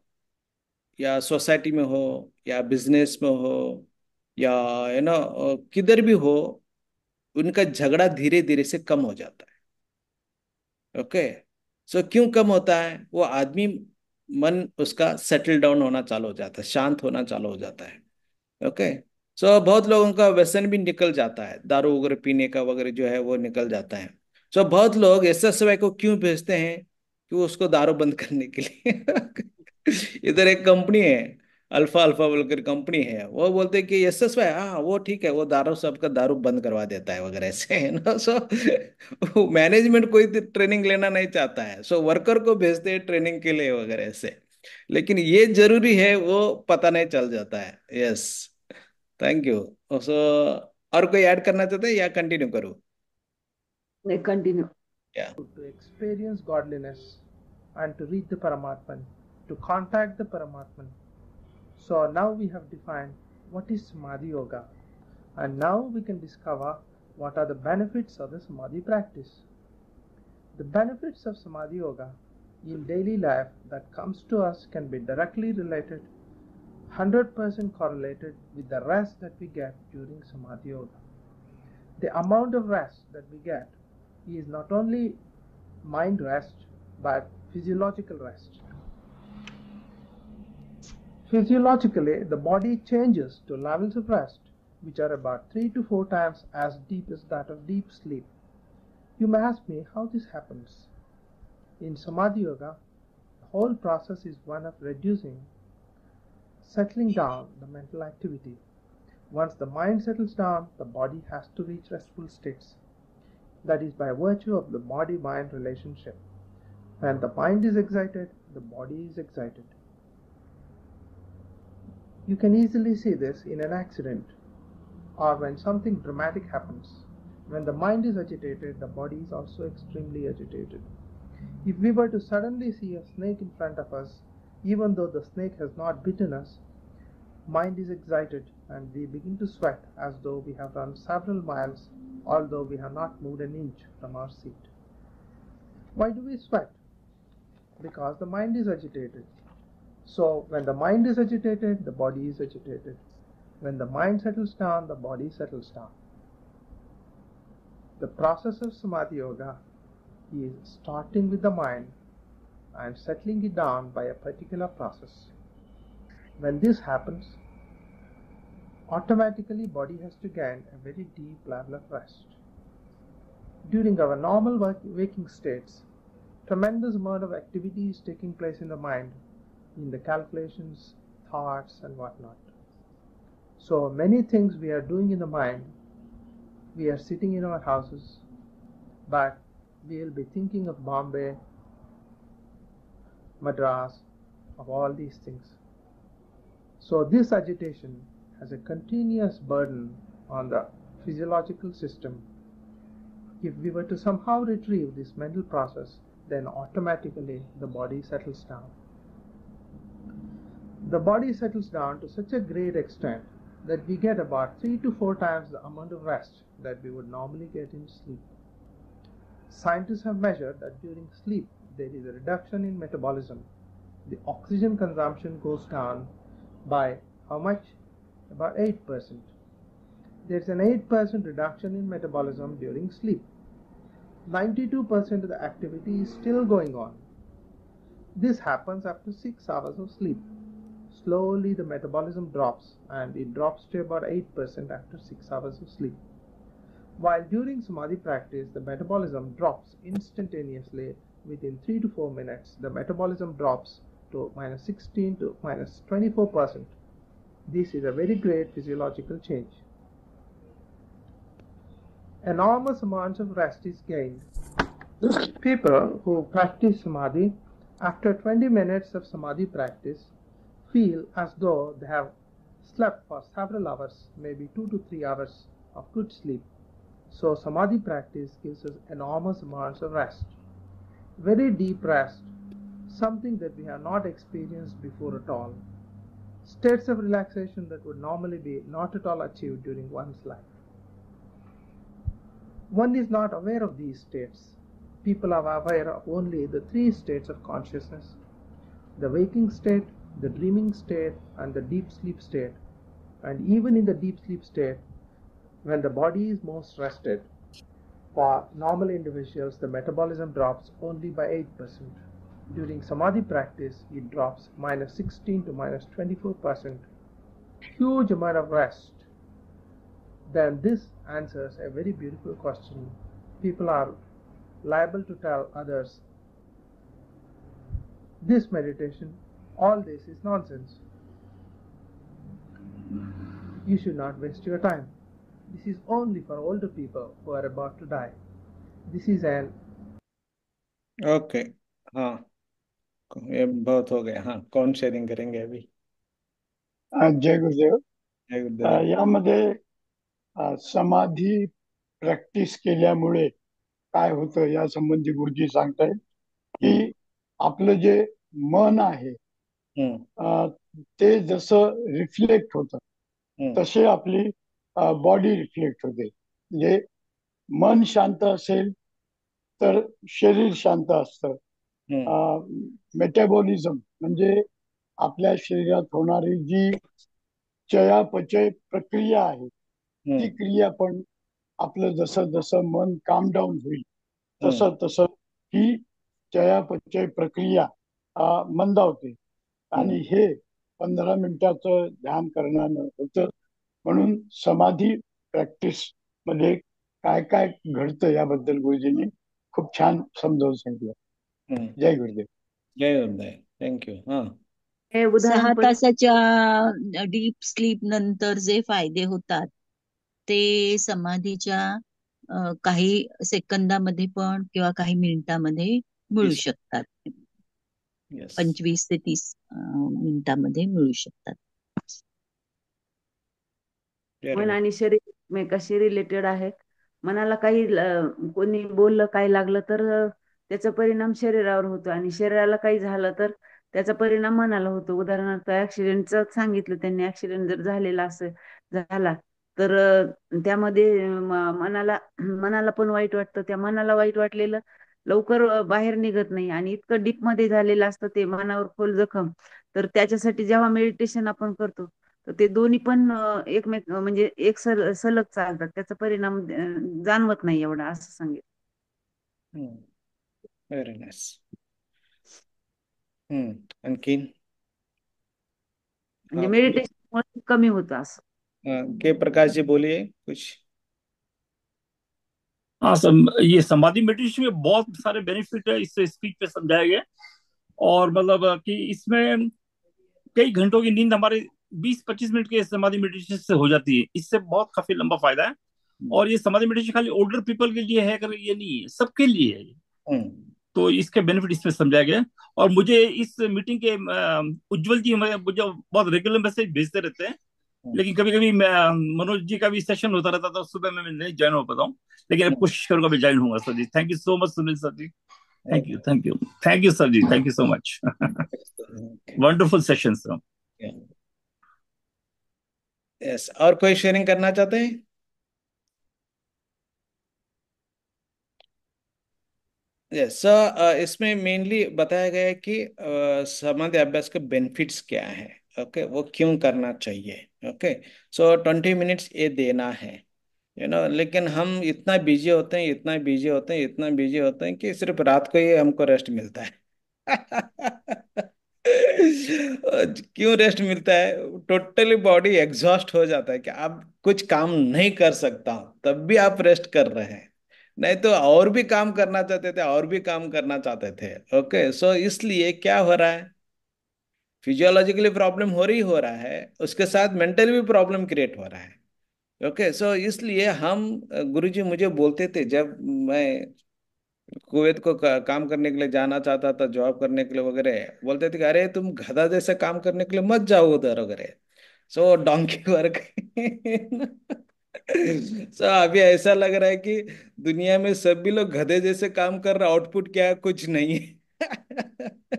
या सोसाइटी में हो या बिजनेस में हो या यू नो किधर भी हो, उनका झगड़ा धीरे धीरे से कम हो जाता है. ओके, सो क्यों कम होता है, वो आदमी मन उसका सेटल डाउन होना चालू हो जाता है, शांत होना चालू हो जाता है. ओके, सो बहुत लोगों का व्यसन भी निकल जाता है, दारू वगैरह पीने का वगैरह जो है वो निकल जाता है. सो बहुत लोग एसएसवाई को क्यों भेजते हैं, कि वो उसको दारू बंद करने के लिए. इधर एक कंपनी है, अल्फा अल्फा बोलकर कंपनी है, वो बोलते हैं कि एसएसवाई, हाँ वो ठीक है, वो दारू सबका दारू बंद करवा देता है वगैरह ऐसे, है ना. सो मैनेजमेंट कोई ट्रेनिंग लेना नहीं चाहता है, सो वर्कर को भेजते हैं ट्रेनिंग के लिए वगैरह ऐसे. लेकिन ये जरूरी है वो पता नहीं चल जाता है. Yes, thank you. सो और कोई ऐड करना चाहते हैं या कंटिन्यू करूं? कंटिन्यू. या To experience godliness and to reach the Paramatman, to contact the Paramatman. So now we have defined what is Samadhi Yoga. And now we can discover what are the benefits of the Samadhi practice. The benefits of Samadhi Yoga in daily life that comes to us can be directly related, one hundred percent correlated with the rest that we get during Samadhi Yoga. The amount of rest that we get is not only mind rest but physiological rest. Physiologically, the body changes to levels of rest which are about three to four times as deep as that of deep sleep. You may ask me how this happens. In Samadhi Yoga, the whole process is one of reducing, settling down the mental activity. Once the mind settles down, the body has to reach restful states. That is by virtue of the body-mind relationship. When the mind is excited, the body is excited. You can easily see this in an accident or when something dramatic happens. When the mind is agitated, the body is also extremely agitated. If we were to suddenly see a snake in front of us, even though the snake has not bitten us, mind is excited and we begin to sweat as though we have run several miles, although we have not moved an inch from our seat. Why do we sweat? Because the mind is agitated. So when the mind is agitated, the body is agitated. When the mind settles down, the body settles down. The process of Samadhi Yoga is starting with the mind and settling it down by a particular process. When this happens, automatically body has to gain a very deep level of rest. During our normal work, waking states, tremendous amount of activity is taking place in the mind, in the calculations, thoughts and whatnot. So many things we are doing in the mind. We are sitting in our houses, but we will be thinking of Bombay, Madras, of all these things. So this agitation has a continuous burden on the physiological system. If we were to somehow retrieve this mental process, then automatically the body settles down. The body settles down to such a great extent that we get about three to four times the amount of rest that we would normally get in sleep. Scientists have measured that during sleep there is a reduction in metabolism. The oxygen consumption goes down by how much? About eight percent. There is an eight percent reduction in metabolism during sleep. ninety-two percent of the activity is still going on. This happens after six hours of sleep. Slowly the metabolism drops and it drops to about eight percent after six hours of sleep. While during Samadhi practice, the metabolism drops instantaneously. Within three to four minutes, the metabolism drops to minus sixteen to minus twenty-four percent. This is a very great physiological change. Enormous amounts of rest is gained. People who practice Samadhi, after twenty minutes of Samadhi practice, feel as though they have slept for several hours, maybe two to three hours of good sleep. So Samadhi practice gives us enormous amounts of rest. Very deep rest, something that we have not experienced before at all. States of relaxation that would normally be not at all achieved during one's life. One is not aware of these states. People are aware of only the three states of consciousness: the waking state, the dreaming state, and the deep sleep state. And even in the deep sleep state, when the body is most rested, for normal individuals the metabolism drops only by eight percent. During Samadhi practice, it drops minus sixteen to minus twenty-four percent. Huge amount of rest. Then this answers a very beautiful question. People are liable to tell others, this meditation, all this is nonsense. You should not waste your time. This is only for older people who are about to die. This is an okay हाँ ये बहुत हो गया. हाँ कौन sharing करेंगे अभी? अ, जय गुरुदेव. जय अ, गुरुदेव. यामध्ये अ, समाधी प्रॅक्टिस केल्यामुळे काय होतं या संबंधी गुरुजी सांगतायत की आपलं जे मन आहे हम्म अ, ते जसं रिफ्लेक्ट होतं हम्म तसे आपली बॉडी रिफ्लेक्ट होते. म्हणजे मन शांत असेल तर शरीर शांत असतं. हम्म. मेटाबॉलिझम म्हणजे आपल्या शरीरात होणारी जी चयापचय प्रक्रिया आहे ती हम्म. क्रिया पण आपलं जसं जसं मन काम डाऊन होईल हम्म. तसं तसं ही चयापचय प्रक्रिया अ, मंदावते. आणि हम्म. हे पंधरा मिनिटाचं ध्यान करण्यानं होतं. म्हणून समाधी प्रॅक्टिस मध्ये काय काय घडतं याबद्दल गुरुजींनी खूप छान समजावून सांगितलं. हम्म. जय गुरुदेव. जय गुरुदेव. थँक्यू. हा हे उदाहरण सहा पण तासाच्या डीप स्लीप नंतर जे फायदे होतात ते समाधीच्या अ, काही सेकंदामध्ये पण किंवा काही मिनिटामध्ये मिळू Yes. शकतात. Yes. पंचवीस ते तीस अ, मिनिटामध्ये मिळू शकतात. Very मन good. आणि शरीर एकमेकाशी रिलेटेड आहेत. मनाला काही ल- कोणी बोललं काही लागलं तर अ, त्याचा परिणाम शरीरावर होतो आणि शरीराला काही झालं तर त्याचा परिणाम मनाला होतो. उदाहरणार्थ ऍक्सिडेंटच सांगितलं त्यांनी. ऍक्सिडेंट जर झालेला असेल झाला तर अ, त्यामध्ये म- मनाला मनाला पण वाईट वाटतं. त्या मनाला वाईट वाटलेलं लवकर अ, बाहेर निघत नाही आणि इतकं डीप मध्ये झालेलं असतं ते मनावर खोल जखम. तर त्याच्यासाठी जेव्हा मेडिटेशन आपण करतो तर ते दोन्ही पण अ, एकमेक म्हणजे एक सल सलग चालतात. त्याचा परिणाम अ, जाणवत नाही एवढा असं सांगेल. हम्म. Very nice. हम्म. आणखीन म्हणजे हाँ मेडिटेशन कमी होतं असं. हाँ, के प्रकाश जी बोलिए कुछ. हाँ सर, ये समाधि मेडिटेशन में बहुत सारे बेनिफिट है, इससे स्पीच पे समझाया गया. और मतलब कि इसमें कई घंटों की नींद हमारे बीस पच्चीस मिनट के समाधि मेडिटेशन से हो जाती है. इससे बहुत काफी लंबा फायदा है. और ये समाधि मेडिटेशन खाली ओल्डर पीपल के लिए है, अगर ये नहीं है, सबके लिए है. हम्म. तो इसके बेनिफिट इसमें समझाया गया. और मुझे इस मीटिंग के अ, उज्जवल जी हमें मुझे बहुत रेगुलर मैसेज भेजते रहते हैं. लेकिन कभी कभी मनोज जी का भी सेशन होता रहता था, तो सुबह में मैं नहीं ज्वाइन हो पाता हूँ. लेकिन अब कोशिश करूंगा मैं ज्वाइन होऊंगा. Sir ji, thank you so much Sunil sir ji. Thank you thank you thank you sir ji. Thank you so much. Wonderful session sir. Yes. और कोई शेयरिंग करना चाहते हैं? Yes sir. इसमें मेनली बताया गया है कि अ, समाधि अभ्यास के बेनिफिट्स क्या है. ओके वो क्यों करना चाहिए. ओके सो ट्वेंटी मिनट्स ये देना है यू नो. लेकिन हम इतना बिजी होते हैं इतना बिजी होते हैं इतना बिजी होते हैं कि सिर्फ रात को ही हमको रेस्ट मिलता है. क्यों रेस्ट मिलता है. टोटली बॉडी एग्जॉस्ट हो जाता है कि अब कुछ काम नहीं कर सकता हूं तब भी आप रेस्ट कर रहे हैं. नहीं तो और भी काम करना चाहते थे और भी काम करना चाहते थे. ओके सो इसलिए क्या हो रहा है. फिजियोलॉजिकली प्रॉब्लम हो रही हो रहा है उसके साथ मेंटली भी प्रॉब्लम क्रिएट हो रहा है. ओके सो इसलिए हम गुरुजी मुझे बोलते थे जब मैं कुवैत को का, काम करने के लिए जाना चाहता था जॉब करने के लिए वगैरह. बोलते थे कि अरे तुम गधा जैसे काम करने के लिए मत जाओ उधर वगैरह. सो डोंकी वर्क. सो अभी ऐसा लग रहा है कि दुनिया में सभी लोग गधे जैसे काम कर रहे. आउटपुट क्या है कुछ नहीं है.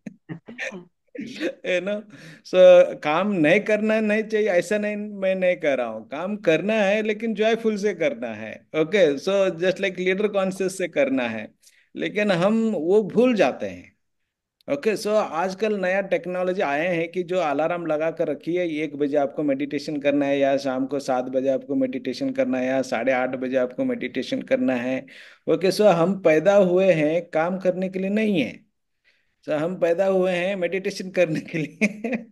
है ना. सो काम नहीं करना नहीं चाहिए ऐसा नहीं मैं नहीं कर रहा हूँ. काम करना है लेकिन जॉयफुल से करना है. Okay so just like leader conscious से करना है. लेकिन हम वो भूल जाते हैं. ओके सो आजकल नया टेक्नोलॉजी आए हैं कि जो अलार्म लगा कर रखिए एक बजे आपको मेडिटेशन करना है या शाम को सात बजे आपको मेडिटेशन करना है या साढ़े आठ बजे आपको मेडिटेशन करना है. ओके सो हम पैदा हुए हैं काम करने के लिए नहीं है. सो हम पैदा हुए हैं मेडिटेशन करने के लिए.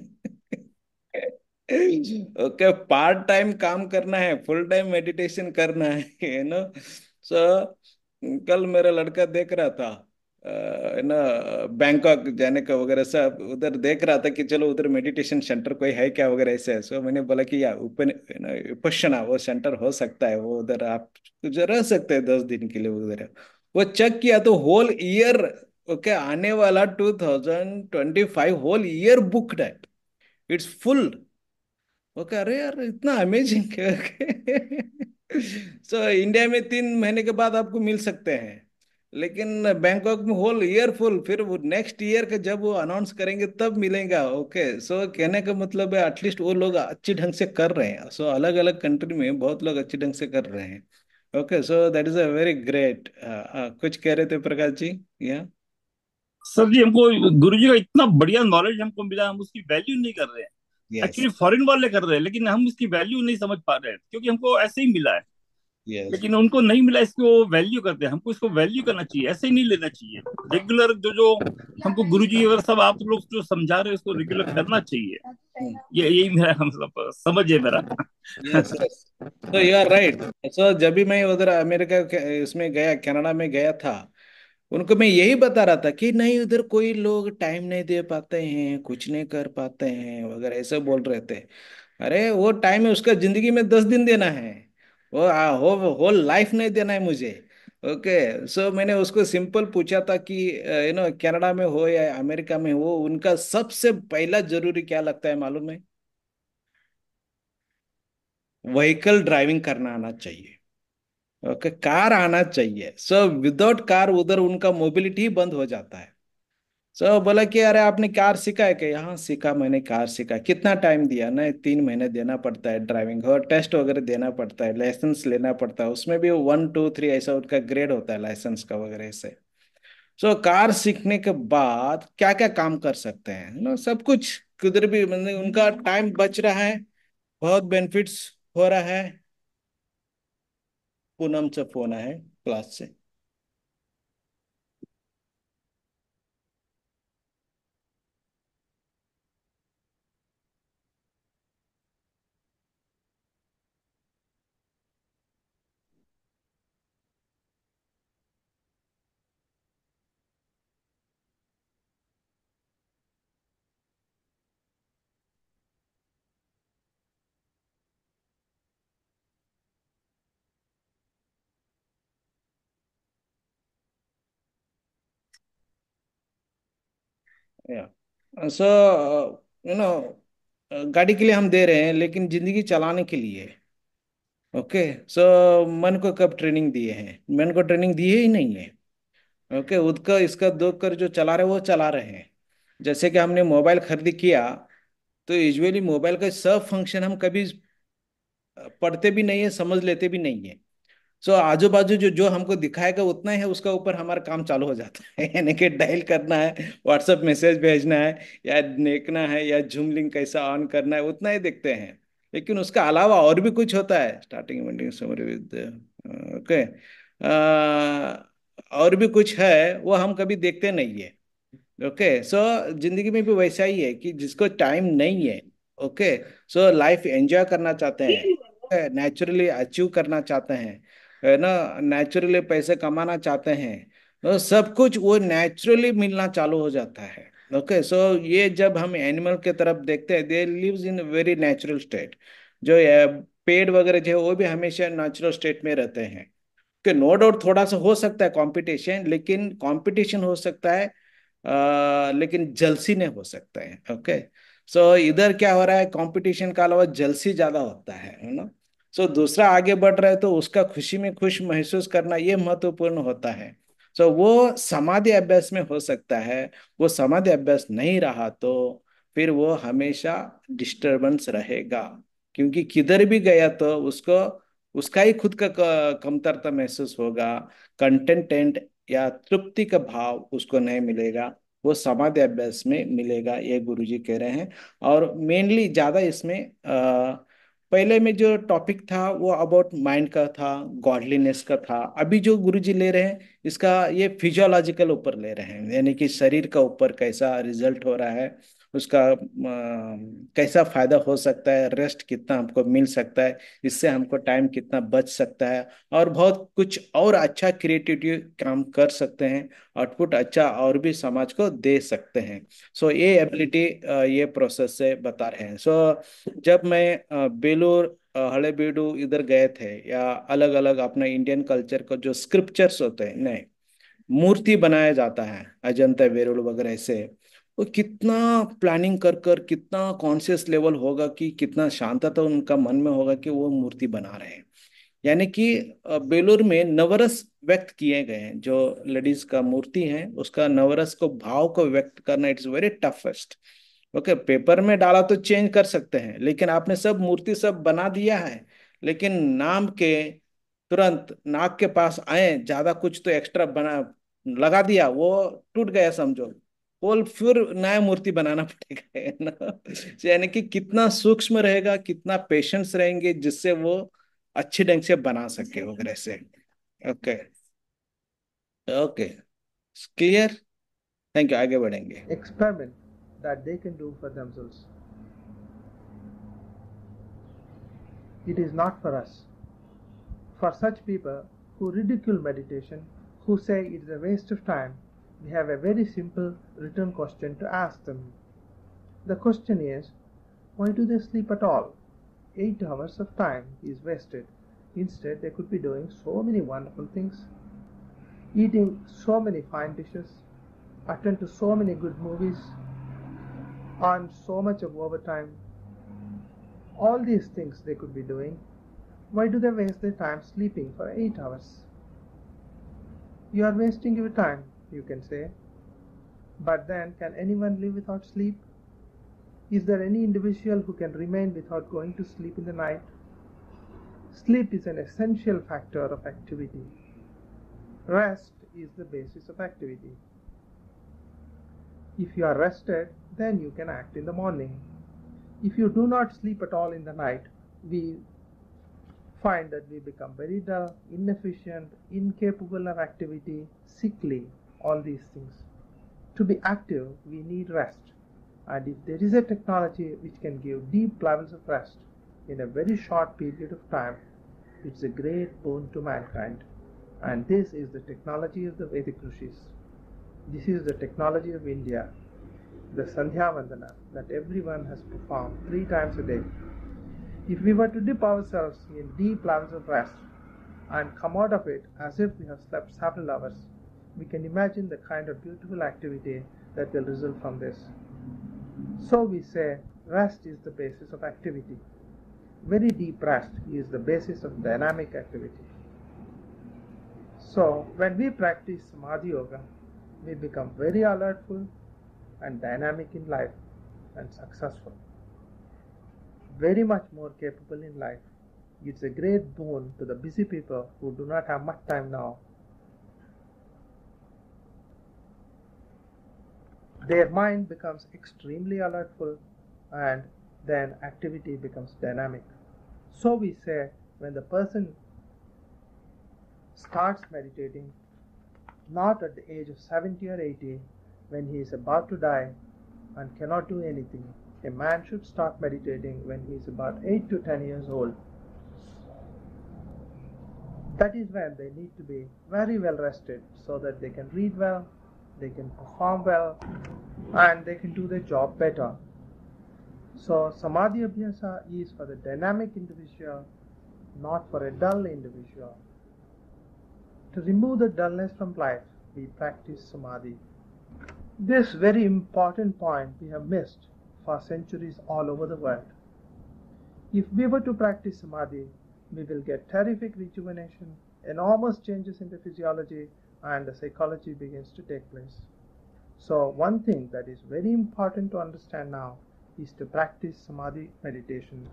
ओके पार्ट टाइम काम करना है फुल टाइम मेडिटेशन करना है यू नो. सो कल मेरा लड़का देख रहा था अ, ना बैंकॉक जाने का वगैरह सब उधर देख रहा था कि चलो उधर मेडिटेशन सेंटर कोई है क्या वगैरह ऐसे. सो मैंने बोला कि या ओपन विपश्यना वो सेंटर हो सकता है वो उधर आप जो रह सकते हैं दस दिन के लिए उधर. वो चेक किया तो होल ईयर ओके आने वाला two thousand twenty five whole year booked है. It's full. ओके अरे यार इतना अमेजिंग. सो इंडिया में तीन महीने के बाद आपको मिल सकते हैं. लेकिन बैंकॉक में होल ईयर फुल, फिर वो नेक्स्ट ईयर का जब वो अनाउंस करेंगे तब मिलेगा। ओके, सो कहने का मतलब है एटलीस्ट वो लोग अच्छी ढंग से कर रहे हैं। सो अलग अलग कंट्री में बहुत लोग अच्छी ढंग से कर रहे हैं। Okay, so that is a very great. कुछ कह रहे थे प्रकाश जी? या सर जी, हमको गुरु जी का इतना बढ़िया नॉलेज हमको मिला, हम उसकी वैल्यू नहीं कर रहे हैं। यस, एक्चुअली फॉरेन वाले कर रहे हैं, लेकिन हम उसकी वैल्यू नहीं समझ पा रहे हैं, क्योंकि हमको ऐसे ही मिला है। यस। लेकिन उनको नहीं मिला, इसको वैल्यू करते हैं। हमको इसको वैल्यू करना चाहिए, ऐसे ही नहीं लेना चाहिए। रेगुलर जो जो हमको गुरु जी और सब आप लोग जो समझा रहे हैं, उसको रेगुलर करना चाहिए। ये यही मेरा मतलब समझ है मेरा। यस, यस, तो यू आर राइट। सो जब भी मैं उधर अमेरिका के इसमें गया, कनाडा में गया था, उनको मैं यही बता रहा था कि नहीं, उधर कोई लोग टाइम नहीं दे पाते हैं, कुछ नहीं कर पाते हैं वगैरह, ऐसे बोल रहे थे। अरे वो टाइम है, उसका जिंदगी में दस दिन देना है। वो आ, हो होल लाइफ नहीं देना है मुझे। ओके, सो मैंने उसको सिंपल पूछा था कि यू नो कनाडा में हो या अमेरिका में हो, उनका सबसे पहला जरूरी क्या लगता है मालूम है? व्हीकल ड्राइविंग करना आना चाहिए। ओके, कार आना चाहिए। सो विदाउट कार उधर उनका मोबिलिटी ही बंद हो जाता है। सो बोला कि अरे आपने कार सीखा है क्या? हाँ सीखा, मैंने कार सीखा। कितना टाइम दिया? नहीं, तीन महीने देना पड़ता है ड्राइविंग, और टेस्ट वगैरह देना पड़ता है, लाइसेंस लेना पड़ता है, उसमें भी वन टू थ्री ऐसा उनका ग्रेड होता है लाइसेंस का वगैरह ऐसे। सो कार सीखने के बाद क्या क्या काम कर सकते हैं ना, सब कुछ किधर भी, मतलब उनका टाइम बच रहा है, बहुत बेनिफिट्स हो रहा है। पूनम से फोन आया है क्लास से। या सो यू नो गाड़ी के लिए हम दे रहे हैं, लेकिन जिंदगी चलाने के लिए। ओके, सो मन को कब ट्रेनिंग दिए हैं? मन को ट्रेनिंग दिए ही नहीं है। ओके, उसका इसका दो कर जो चला रहे वो चला रहे हैं। जैसे कि हमने मोबाइल खरीदी किया, तो यूजुअली मोबाइल का सब फंक्शन हम कभी पढ़ते भी नहीं है, समझ लेते भी नहीं है। सो आजू बाजू जो जो हमको दिखाएगा उतना ही है, उसका ऊपर हमारा काम चालू हो जाता है। यानी कि डायल करना है, व्हाट्सएप मैसेज भेजना है, या देखना है, या जूम लिंक कैसा ऑन करना है, उतना ही देखते हैं। लेकिन उसका अलावा और भी कुछ होता है, starting ending summary with. Okay, और भी कुछ है वो हम कभी देखते नहीं है। ओके, सो जिंदगी में भी वैसा ही है कि जिसको टाइम नहीं है, ओके, सो लाइफ एंजॉय करना चाहते हैं, नेचुरली अचीव करना चाहते हैं, है ना, नेचुरली पैसे कमाना चाहते हैं, तो सब कुछ वो नेचुरली मिलना चालू हो जाता है। ओके, सो ये जब हम एनिमल के तरफ देखते हैं, they lives in very natural state. जो ये पेड़ वगैरह जो है वो भी हमेशा नेचुरल स्टेट में रहते हैं। कि नो डाउट थोड़ा सा हो सकता है कंपटीशन, लेकिन कंपटीशन हो सकता है, आ, लेकिन जलसी नहीं हो सकता है। ओके, सो इधर क्या हो रहा है, कंपटीशन का अलावा जलसी ज्यादा होता है है ना। सो दूसरा आगे बढ़ रहा है तो उसका खुशी में खुश महसूस करना ये महत्वपूर्ण होता है। सो वो समाधि अभ्यास में हो सकता है। वो समाधि अभ्यास नहीं रहा तो फिर वो हमेशा डिस्टरबेंस रहेगा, क्योंकि किधर भी गया तो उसको उसका ही खुद का क- कमतरता महसूस होगा। कंटेंटेंट या तृप्ति का भाव उसको नहीं मिलेगा, वो समाधि अभ्यास में मिलेगा, ये गुरुजी कह रहे हैं। और मेनली ज्यादा इसमें अ, पहले में जो टॉपिक था वो अबाउट माइंड का था, गॉडलीनेस का था। अभी जो गुरुजी ले रहे हैं इसका ये फिजियोलॉजिकल ऊपर ले रहे हैं, यानी कि शरीर का ऊपर कैसा रिजल्ट हो रहा है, उसका अ, कैसा फायदा हो सकता है, रेस्ट कितना हमको मिल सकता है, इससे हमको टाइम कितना बच सकता है, और बहुत कुछ और अच्छा क्रिएटिविटी काम कर सकते हैं, आउटपुट अच्छा और भी समाज को दे सकते हैं। सो ये एबिलिटी ये प्रोसेस से बता रहे हैं। सो जब मैं अ, बेलूर अ, हळेबीडु इधर गए थे, या अलग अलग अपना इंडियन कल्चर का जो स्क्रिप्चर्स होते हैं, नहीं, मूर्ति बनाया जाता है अजंता वेरूळ वगैरह से, वो कितना प्लानिंग कर कर, कितना कॉन्शियस लेवल होगा कि कितना शांतता उनका मन में होगा कि वो मूर्ति बना रहे हैं। यानी कि अ, बेलूर में नवरस व्यक्त किए गए हैं। जो लेडीज का मूर्ति है उसका नवरस को भाव को व्यक्त करना it's very toughest. Okay, paper में डाला तो चेंज कर सकते हैं, लेकिन आपने सब मूर्ति सब बना दिया है, लेकिन नाम के तुरंत नाक के पास आए ज्यादा कुछ तो एक्स्ट्रा बना लगा दिया, वो टूट गया समझो, वो फिर नया मूर्ति बनाना पड़ेगा, है ना। तो यानी कि कितना सूक्ष्म रहेगा, कितना पेशेंस रहेंगे जिससे वो अच्छी ढंग से बना सके वगैरह से। Okay, okay, clear, thank you, आगे बढ़ेंगे। experiment that they can do for themselves. It is not for us. For such people who ridicule meditation, who say it is a waste of time, we have a very simple written question to ask them. The question is, why do they sleep at all? Eight hours of time is wasted. Instead, they could be doing so many wonderful things, eating so many fine dishes, attend to so many good movies, earn so much of overtime. All these things they could be doing. Why do they waste their time sleeping for eight hours? You are wasting your time, you can say. But then, can anyone live without sleep? Is there any individual who can remain without going to sleep in the night? Sleep is an essential factor of activity. Rest is the basis of activity. If you are rested, then you can act in the morning. If you do not sleep at all in the night, we find that we become very dull, inefficient, incapable of activity, sickly, all these things. To be active, we need rest. And if there is a technology which can give deep levels of rest in a very short period of time, it's a great boon to mankind. And this is the technology of the Vedic Rishis. This is the technology of India, the Sandhya Vandana that everyone has performed three times a day. If we were to dip ourselves in deep levels of rest and come out of it as if we have slept several hours, we can imagine the kind of beautiful activity that will result from this. So we say rest is the basis of activity. Very deep rest is the basis of dynamic activity. So when we practice Samadhi Yoga, we become very alertful and dynamic in life and successful. Very much more capable in life. It's a great boon to the busy people who do not have much time now. Their mind becomes extremely alertful and then activity becomes dynamic. So we say when the person starts meditating, not at the age of seventy or eighty, when he is about to die and cannot do anything. A man should start meditating when he is about eight to ten years old. That is when they need to be very well rested so that they can read well, they can perform well, and they can do their job better. So Samadhi Abhyasa is for the dynamic individual, not for a dull individual. To remove the dullness from life, we practice Samadhi. This very important point we have missed for centuries all over the world. If we were to practice Samadhi, we will get terrific rejuvenation, enormous changes in the physiology, and the psychology begins to take place. So one thing that is very important to understand now is to practice Samadhi meditation.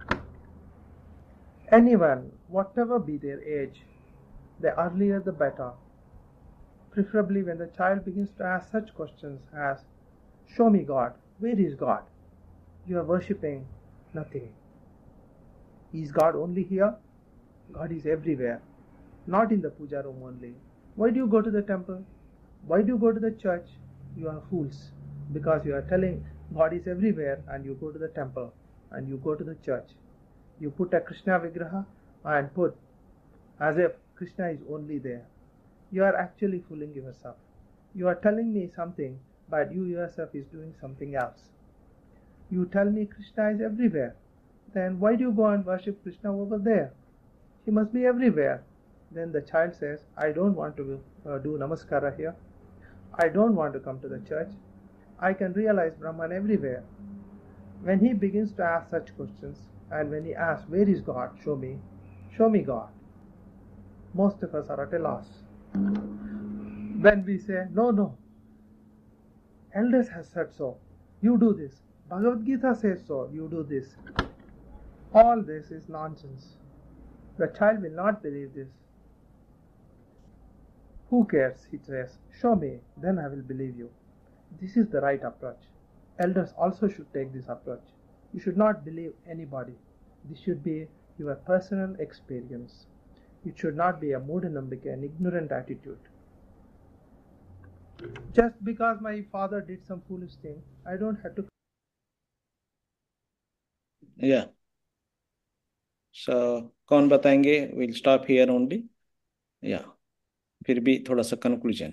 Anyone, whatever be their age, the earlier the better. Preferably when the child begins to ask such questions as, show me God, where is God? You are worshipping nothing. Is God only here? God is everywhere, not in the puja room only. Why do you go to the temple? Why do you go to the church? You are fools, because you are telling God is everywhere and you go to the temple and you go to the church. You put a Krishna Vigraha and put as if Krishna is only there. You are actually fooling yourself. You are telling me something, but you yourself is doing something else. You tell me Krishna is everywhere. Then why do you go and worship Krishna over there? He must be everywhere. Then the child says, I don't want to uh, do namaskara here. I don't want to come to the church. I can realize Brahman everywhere. When he begins to ask such questions, and when he asks, where is God? Show me. Show me God. Most of us are at a loss. When we say, no, no, elders have said so, you do this. Bhagavad Gita says so, you do this. All this is nonsense. The child will not believe this. Who cares? He says, show me, then I will believe you. This is the right approach. Elders also should take this approach. You should not believe anybody. This should be your personal experience. It should not be a moodanambika, an ignorant attitude. Just because my father did some foolish thing, I don't have to. Yeah. So, कौन बताएंगे? We'll stop here only. Yeah. फिर भी थोड़ा सा conclusion.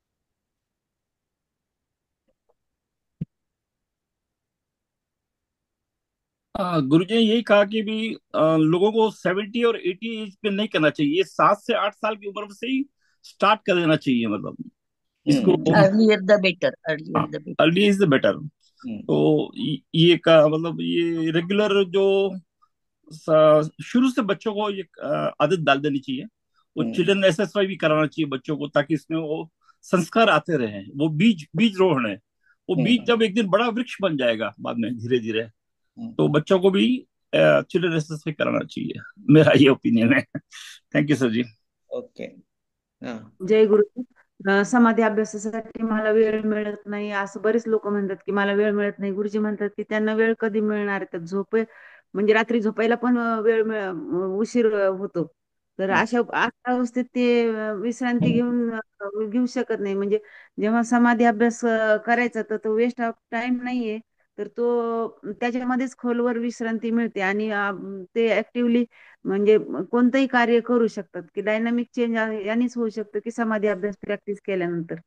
गुरु जी ने यही कहा कि भी आ, लोगों को सेवेंटी और एटी एज पे नहीं करना चाहिए, सात से आठ साल की उम्र से ही स्टार्ट कर देना चाहिए, मतलब इसको earlier the better, earlier the better, early is the better. तो ये का मतलब ये रेगुलर जो शुरू से बच्चों को ये आदत डाल देनी चाहिए। वो चिल्ड्रन एसएसवाई भी कराना चाहिए बच्चों को, ताकि इसमें वो संस्कार आते रहे। वो बीज बीज रोपण है, वो बीज जब एक दिन बड़ा वृक्ष बन जाएगा बाद में धीरे धीरे, तो बच्चों को भी चिल्ड्रन एसएसवाई कराना चाहिए, मेरा ये ओपिनियन है। Thank you sir ji. Okay, जय गुरु। समाधी अभ्यासासाठी मला वेळ मिळत नाही असं बरेच लोक म्हणतात की मला वेळ मिळत नाही। गुरुजी म्हणतात की त्यांना वेळ कधी मिळणार आहे, तर झोप म्हणजे रात्री झोपायला पण वेळ उशीर होतो, तर अशा अशा अवस्थेत ते विश्रांती घेऊन घेऊ शकत नाही। म्हणजे जेव्हा समाधी अभ्यास करायचा तर तो वेस्ट ऑफ टाइम नाहीये, तर तो त्याच्यामध्येच खोलवर विश्रांती मिळते आणि ते ऍक्टिव्हली म्हणजे कोणतंही कार्य करू शकतात, की डायनामिक चेंज यानेच होऊ शकतं की समाधी अभ्यास प्रॅक्टिस केल्यानंतर।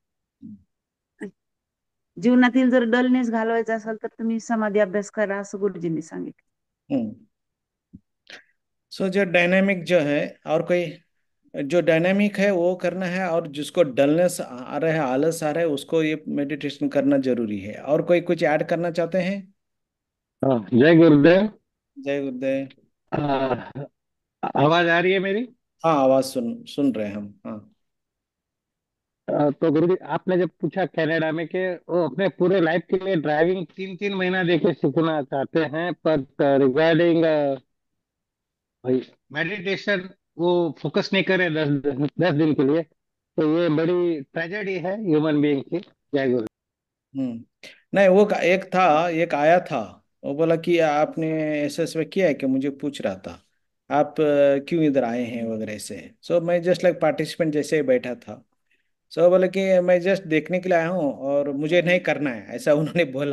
जीवनातील जर डलनेस घालवायचा असेल तर तुम्ही समाधी अभ्यास करा असं गुरुजींनी सांगितलं। सो जो डायनामिक जो है, और कोई जो डायनामिक है वो करना है, और जिसको डलनेस आ रहा है, आलस आ रहा है, उसको ये मेडिटेशन करना जरूरी है। और कोई कुछ ऐड करना चाहते हैं? हाँ, जय गुरुदेव। जय गुरुदेव। आवाज आ रही है मेरी? हाँ, आवाज सुन सुन रहे हैं हम। हाँ, तो गुरुजी आपने जब पूछा कनाडा में कि वो अपने पूरे लाइफ के लिए ड्राइविंग तीन तीन महीना देके सीखना चाहते हैं, पर रिगार्डिंग भाई मेडिटेशन वो फोकस नहीं करे दस दस दिन के लिए, तो ये बड़ी ट्रेजेडी है ह्यूमन बीइंग की। जय गुरु। हम्म नहीं, वो एक था, एक आया था, वो बोला कि आपने ऐसे ऐसे किया है, कि मुझे पूछ रहा था आप क्यों इधर आए हैं वगैरह से। सो मैं जस्ट लाइक पार्टिसिपेंट जैसे ही बैठा था। सो बोले कि मैं जस्ट देखने के लिए आया हूँ और मुझे नहीं करना है, ऐसा उन्होंने बोला।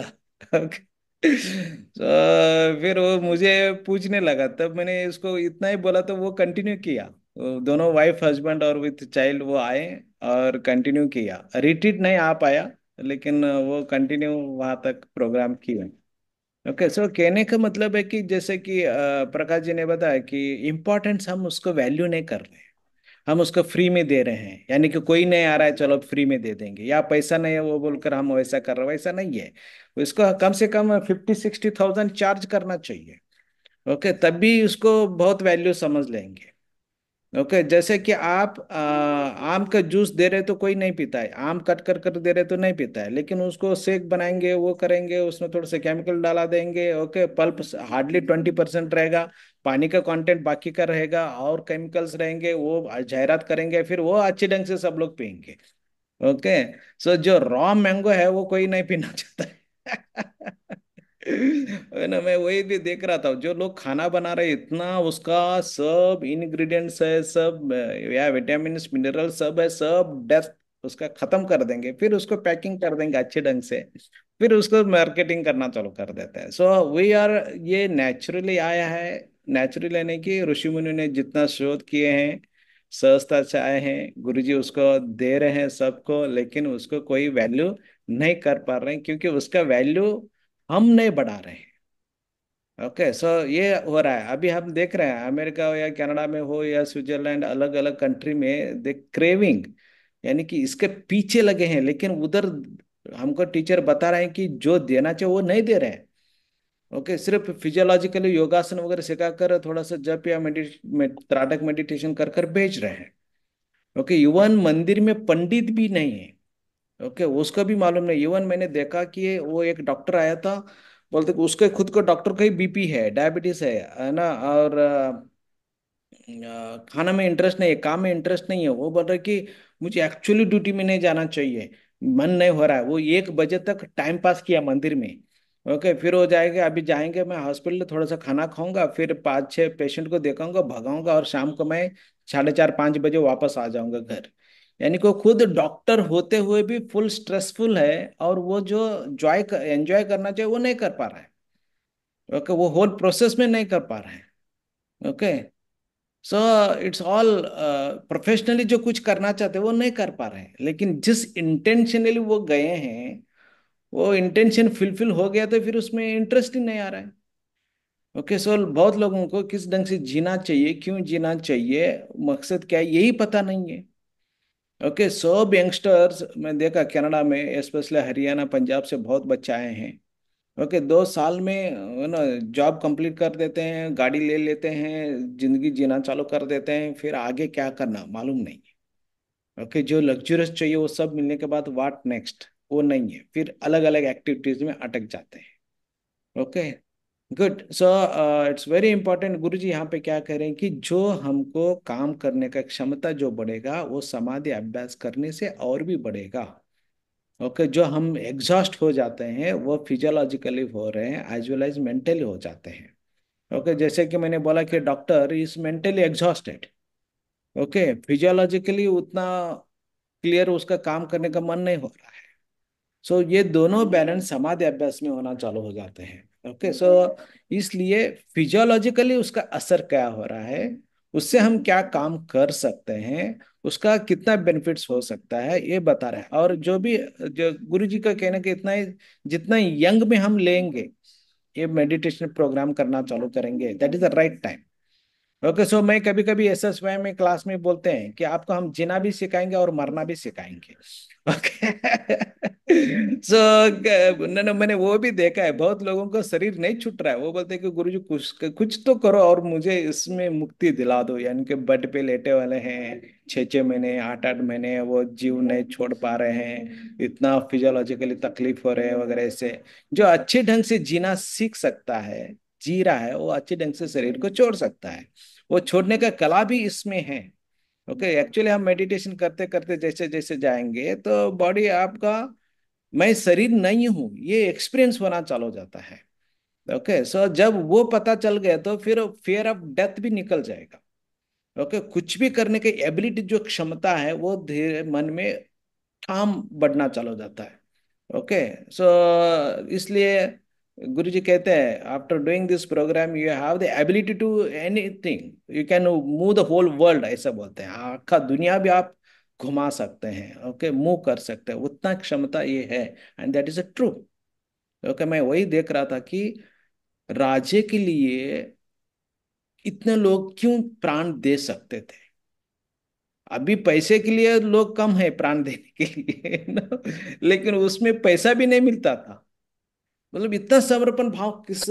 so, फिर वो मुझे पूछने लगा, तब मैंने उसको इतना ही बोला, तो वो कंटिन्यू किया। वो दोनों वाइफ हस्बैंड और विथ चाइल्ड वो आए और कंटिन्यू किया। रिट्रीट नहीं आ पाया, लेकिन वो कंटिन्यू वहां तक प्रोग्राम किए। ओके, सो कहने का मतलब है कि जैसे कि प्रकाश जी ने बताया कि इम्पोर्टेंस हम उसको वैल्यू नहीं कर रहे हैं, हम उसको फ्री में दे रहे हैं। यानी कि कोई नहीं आ रहा है, चलो फ्री में दे देंगे, या पैसा नहीं है वो बोलकर हम वैसा कर रहे हैं, वैसा नहीं है। इसको कम से कम फिफ्टी सिक्सटी थाउजेंड चार्ज करना चाहिए। ओके, तब भी उसको बहुत वैल्यू समझ लेंगे। ओके, जैसे कि आप आ, आम का जूस दे रहे तो कोई नहीं पीता है, आम कट कर कर दे रहे तो नहीं पीता है, लेकिन उसको शेक बनाएंगे, वो करेंगे, उसमें थोड़े से केमिकल डाला देंगे। Okay, pulp hardly twenty percent रहेगा, पानी का कंटेंट बाकी का रहेगा, और केमिकल्स रहेंगे, वो जाहिरात करेंगे, फिर वो अच्छे ढंग से सब लोग पियेंगे। ओके, सो जो रॉ मैंगो है वो कोई नहीं पीना चाहता है। है ना, मैं वही भी देख रहा था, जो लोग खाना बना रहे इतना उसका सब इंग्रेडिएंट्स है, सब या विटामिन मिनरल सब है, सब डेथ उसका खत्म कर देंगे, फिर उसको पैकिंग कर देंगे अच्छे ढंग से, फिर उसको मार्केटिंग करना चालू कर देते हैं। सो वी आर, ये नेचुरली आया है। नेचुरली यानी कि ऋषि मुनि ने जितना शोध किए हैं, सहजता से आए हैं, गुरुजी उसको दे रहे हैं सबको, लेकिन उसको कोई वैल्यू नहीं कर पा रहे हैं, क्योंकि उसका वैल्यू हम नहीं बढ़ा रहे हैं। ओके, सो ये हो रहा है। अभी हम देख रहे हैं, अमेरिका हो या कनाडा में हो या स्विट्जरलैंड, अलग अलग कंट्री में दे क्रेविंग, यानी कि इसके पीछे लगे हैं, लेकिन उधर हमको टीचर बता रहे हैं कि जो देना चाहिए वो नहीं दे रहे हैं। ओके, सिर्फ फिजियोलॉजिकली योगासन वगैरह सिखाकर थोड़ा सा जप या मेडिट में त्राटक मेडिटेशन कर कर भेज रहे हैं। ओके, इवन मंदिर में पंडित भी नहीं है। ओके, उसका भी मालूम नहीं। इवन मैंने देखा कि वो एक डॉक्टर आया था, बोलते कि उसके खुद को डॉक्टर का ही बीपी है, डायबिटीज है है ना, और अ, खाना में इंटरेस्ट नहीं है, काम में इंटरेस्ट नहीं है। वो बोल रहा है कि मुझे एक्चुअली ड्यूटी में नहीं जाना चाहिए, मन नहीं हो रहा है। वो एक बजे तक टाइम पास किया मंदिर में। ओके, फिर हो जाएगा, अभी जाएंगे, मैं हॉस्पिटल थोड़ा सा खाना खाऊंगा, फिर पाँच छह पेशेंट को देखाऊंगा, भगाऊंगा, और शाम को मैं साढ़े चार पाँच बजे वापस आ जाऊंगा घर। यानी कि वो खुद डॉक्टर होते हुए भी फुल स्ट्रेसफुल है, और वो जो जॉय एंजॉय करना चाहिए वो नहीं कर पा रहा है। ओके, वो होल प्रोसेस में नहीं कर पा रहा है। Okay, so it's all professionally जो कुछ करना चाहते हैं वो नहीं कर पा रहे हैं, लेकिन जिस इंटेंशनली वो गए हैं, वो इंटेंशन फुलफिल हो गया तो फिर उसमें इंटरेस्ट ही नहीं आ रहा है। ओके, सो बहुत लोगों को किस ढंग से जीना चाहिए, क्यों जीना चाहिए, मकसद क्या है, यही पता नहीं है। ओके, सब यंगस्टर्स मैं देखा कनाडा में, स्पेशली हरियाणा पंजाब से बहुत बच्चे आए हैं। ओके, दो साल में है ना जॉब कंप्लीट कर देते हैं, गाड़ी ले लेते हैं, जिंदगी जीना चालू कर देते हैं, फिर आगे क्या करना मालूम नहीं है। ओके, जो लग्जरियस चाहिए वो सब मिलने के बाद व्हाट नेक्स्ट, वो नहीं है, फिर अलग अलग एक्टिविटीज में अटक जाते हैं। Okay, good. So it's very important. गुरुजी यहाँ पे क्या कह रहे हैं कि जो हमको काम करने का क्षमता जो बढ़ेगा वो समाधि अभ्यास करने से और भी बढ़ेगा। ओके, जो हम एग्जॉस्ट हो जाते हैं वो फिजियोलॉजिकली हो रहे हैं एज वेल एज मेंटली हो जाते हैं। ओके, जैसे कि मैंने बोला कि doctor is mentally exhausted. Okay, physiologically उतना क्लियर उसका काम करने का मन नहीं हो रहा है। सो ये दोनों बैलेंस समाधि अभ्यास में होना चालू हो जाते हैं। ओके, सो इसलिए फिजियोलॉजिकली उसका असर क्या हो रहा है, उससे हम क्या काम कर सकते हैं, उसका कितना बेनिफिट्स हो सकता है, ये बता रहे हैं। और जो भी जो गुरु जी का कहने के इतना ही, जितना यंग में हम लेंगे ये मेडिटेशन प्रोग्राम करना चालू करेंगे, that is the right time. Okay, so मैं कभी कभी ऐसा स्वयं में क्लास में बोलते हैं कि आपको हम जीना भी सिखाएंगे और मरना भी सिखाएंगे। ओके, सो न न मैंने वो भी देखा है, बहुत लोगों को शरीर नहीं छूट रहा है, वो बोलते हैं कि गुरुजी कुछ कुछ तो करो और मुझे इसमें मुक्ति दिला दो। यानी कि बेड पे लेटे वाले हैं छः छः महीने आठ आठ महीने, वो जीव नहीं छोड़ पा रहे हैं, इतना फिजियोलॉजिकली तकलीफ हो रहे हैं वगैरह से। जो अच्छे ढंग से जीना सीख सकता है, जी रहा है, वो अच्छे ढंग से शरीर को छोड़ सकता है। वो छोड़ने का कला भी इसमें है। ओके, एक्चुअली हम मेडिटेशन करते करते जैसे जैसे जाएंगे तो बॉडी आपका, मैं शरीर नहीं हूं, ये एक्सपीरियंस होना चालू हो जाता है। ओके, सो जब वो पता चल गया तो फिर फियर ऑफ डेथ भी निकल जाएगा। ओके, कुछ भी करने की एबिलिटी जो क्षमता है वो धीरे मन में ठाम बढ़ना चालू हो जाता है। ओके, सो इसलिए गुरु जी कहते हैं after doing this programme you have the ability to anything, you can move the whole world, ऐसा बोलते हैं, आखा दुनिया भी आप घुमा सकते हैं। ओके, मूव कर सकते हैं, उतना क्षमता ये है, and that is a true. Okay, मैं वही देख रहा था कि राजे के लिए इतने लोग क्यों प्राण दे सकते थे। अभी पैसे के लिए लोग कम है प्राण देने के लिए ना, लेकिन उसमें पैसा भी नहीं मिलता था। मतलब इतना समर्पण भाव किस,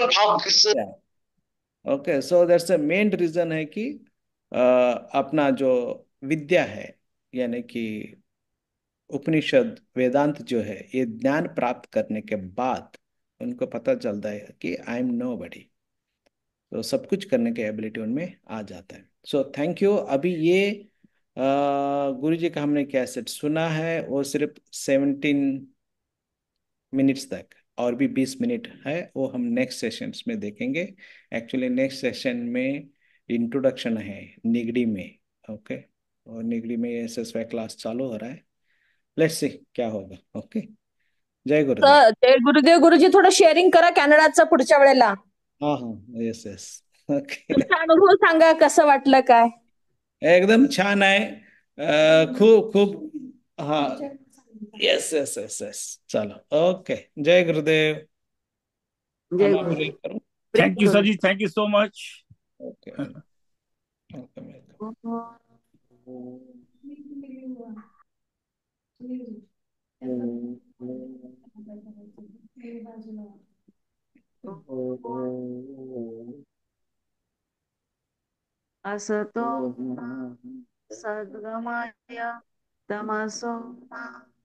okay, so that's the main reason है कि अ, अपना जो विद्या है, यानी कि उपनिषद वेदांत जो है, ये ज्ञान प्राप्त करने के बाद उनको पता चलता है कि आई एम नो बडी। तो सब कुछ करने के एबिलिटी उनमें आ जाता है। So thank you. अभी ये गुरु जी का हमने कैसेट सुना है, वो सिर्फ सेवनटीन मिनट्स तक, और भी बीस मिनट है, वो हम नेक्स्ट सेशंस में देखेंगे। एक्चुअली नेक्स्ट सेशन में इंट्रोडक्शन है निगड़ी में। ओके, और निगड़ी में एस एस वाई क्लास चालू हो रहा है, लेट्स सी क्या होगा। ओके, जय गुरुदेव। तर जय गुरुदेव. गुरुजी थोडं शेअरिंग करा कॅनडाचं पुढच्या वेळेला. हाँ हाँ, यस यस। ओके, तुमचा अनुभव सांगा कसं वाटलं काय. एकदम छान आहे, अ, खूप खूप, हाँ, यस यस यस यस। चलो, ओके, जय गुरुदेव। जय हम आप गुरु. ब्रेक करूं? ब्रेक थैंक यू सर करू. जी, thank you so much. Okay, welcome असतो सद्गमय तमसो मा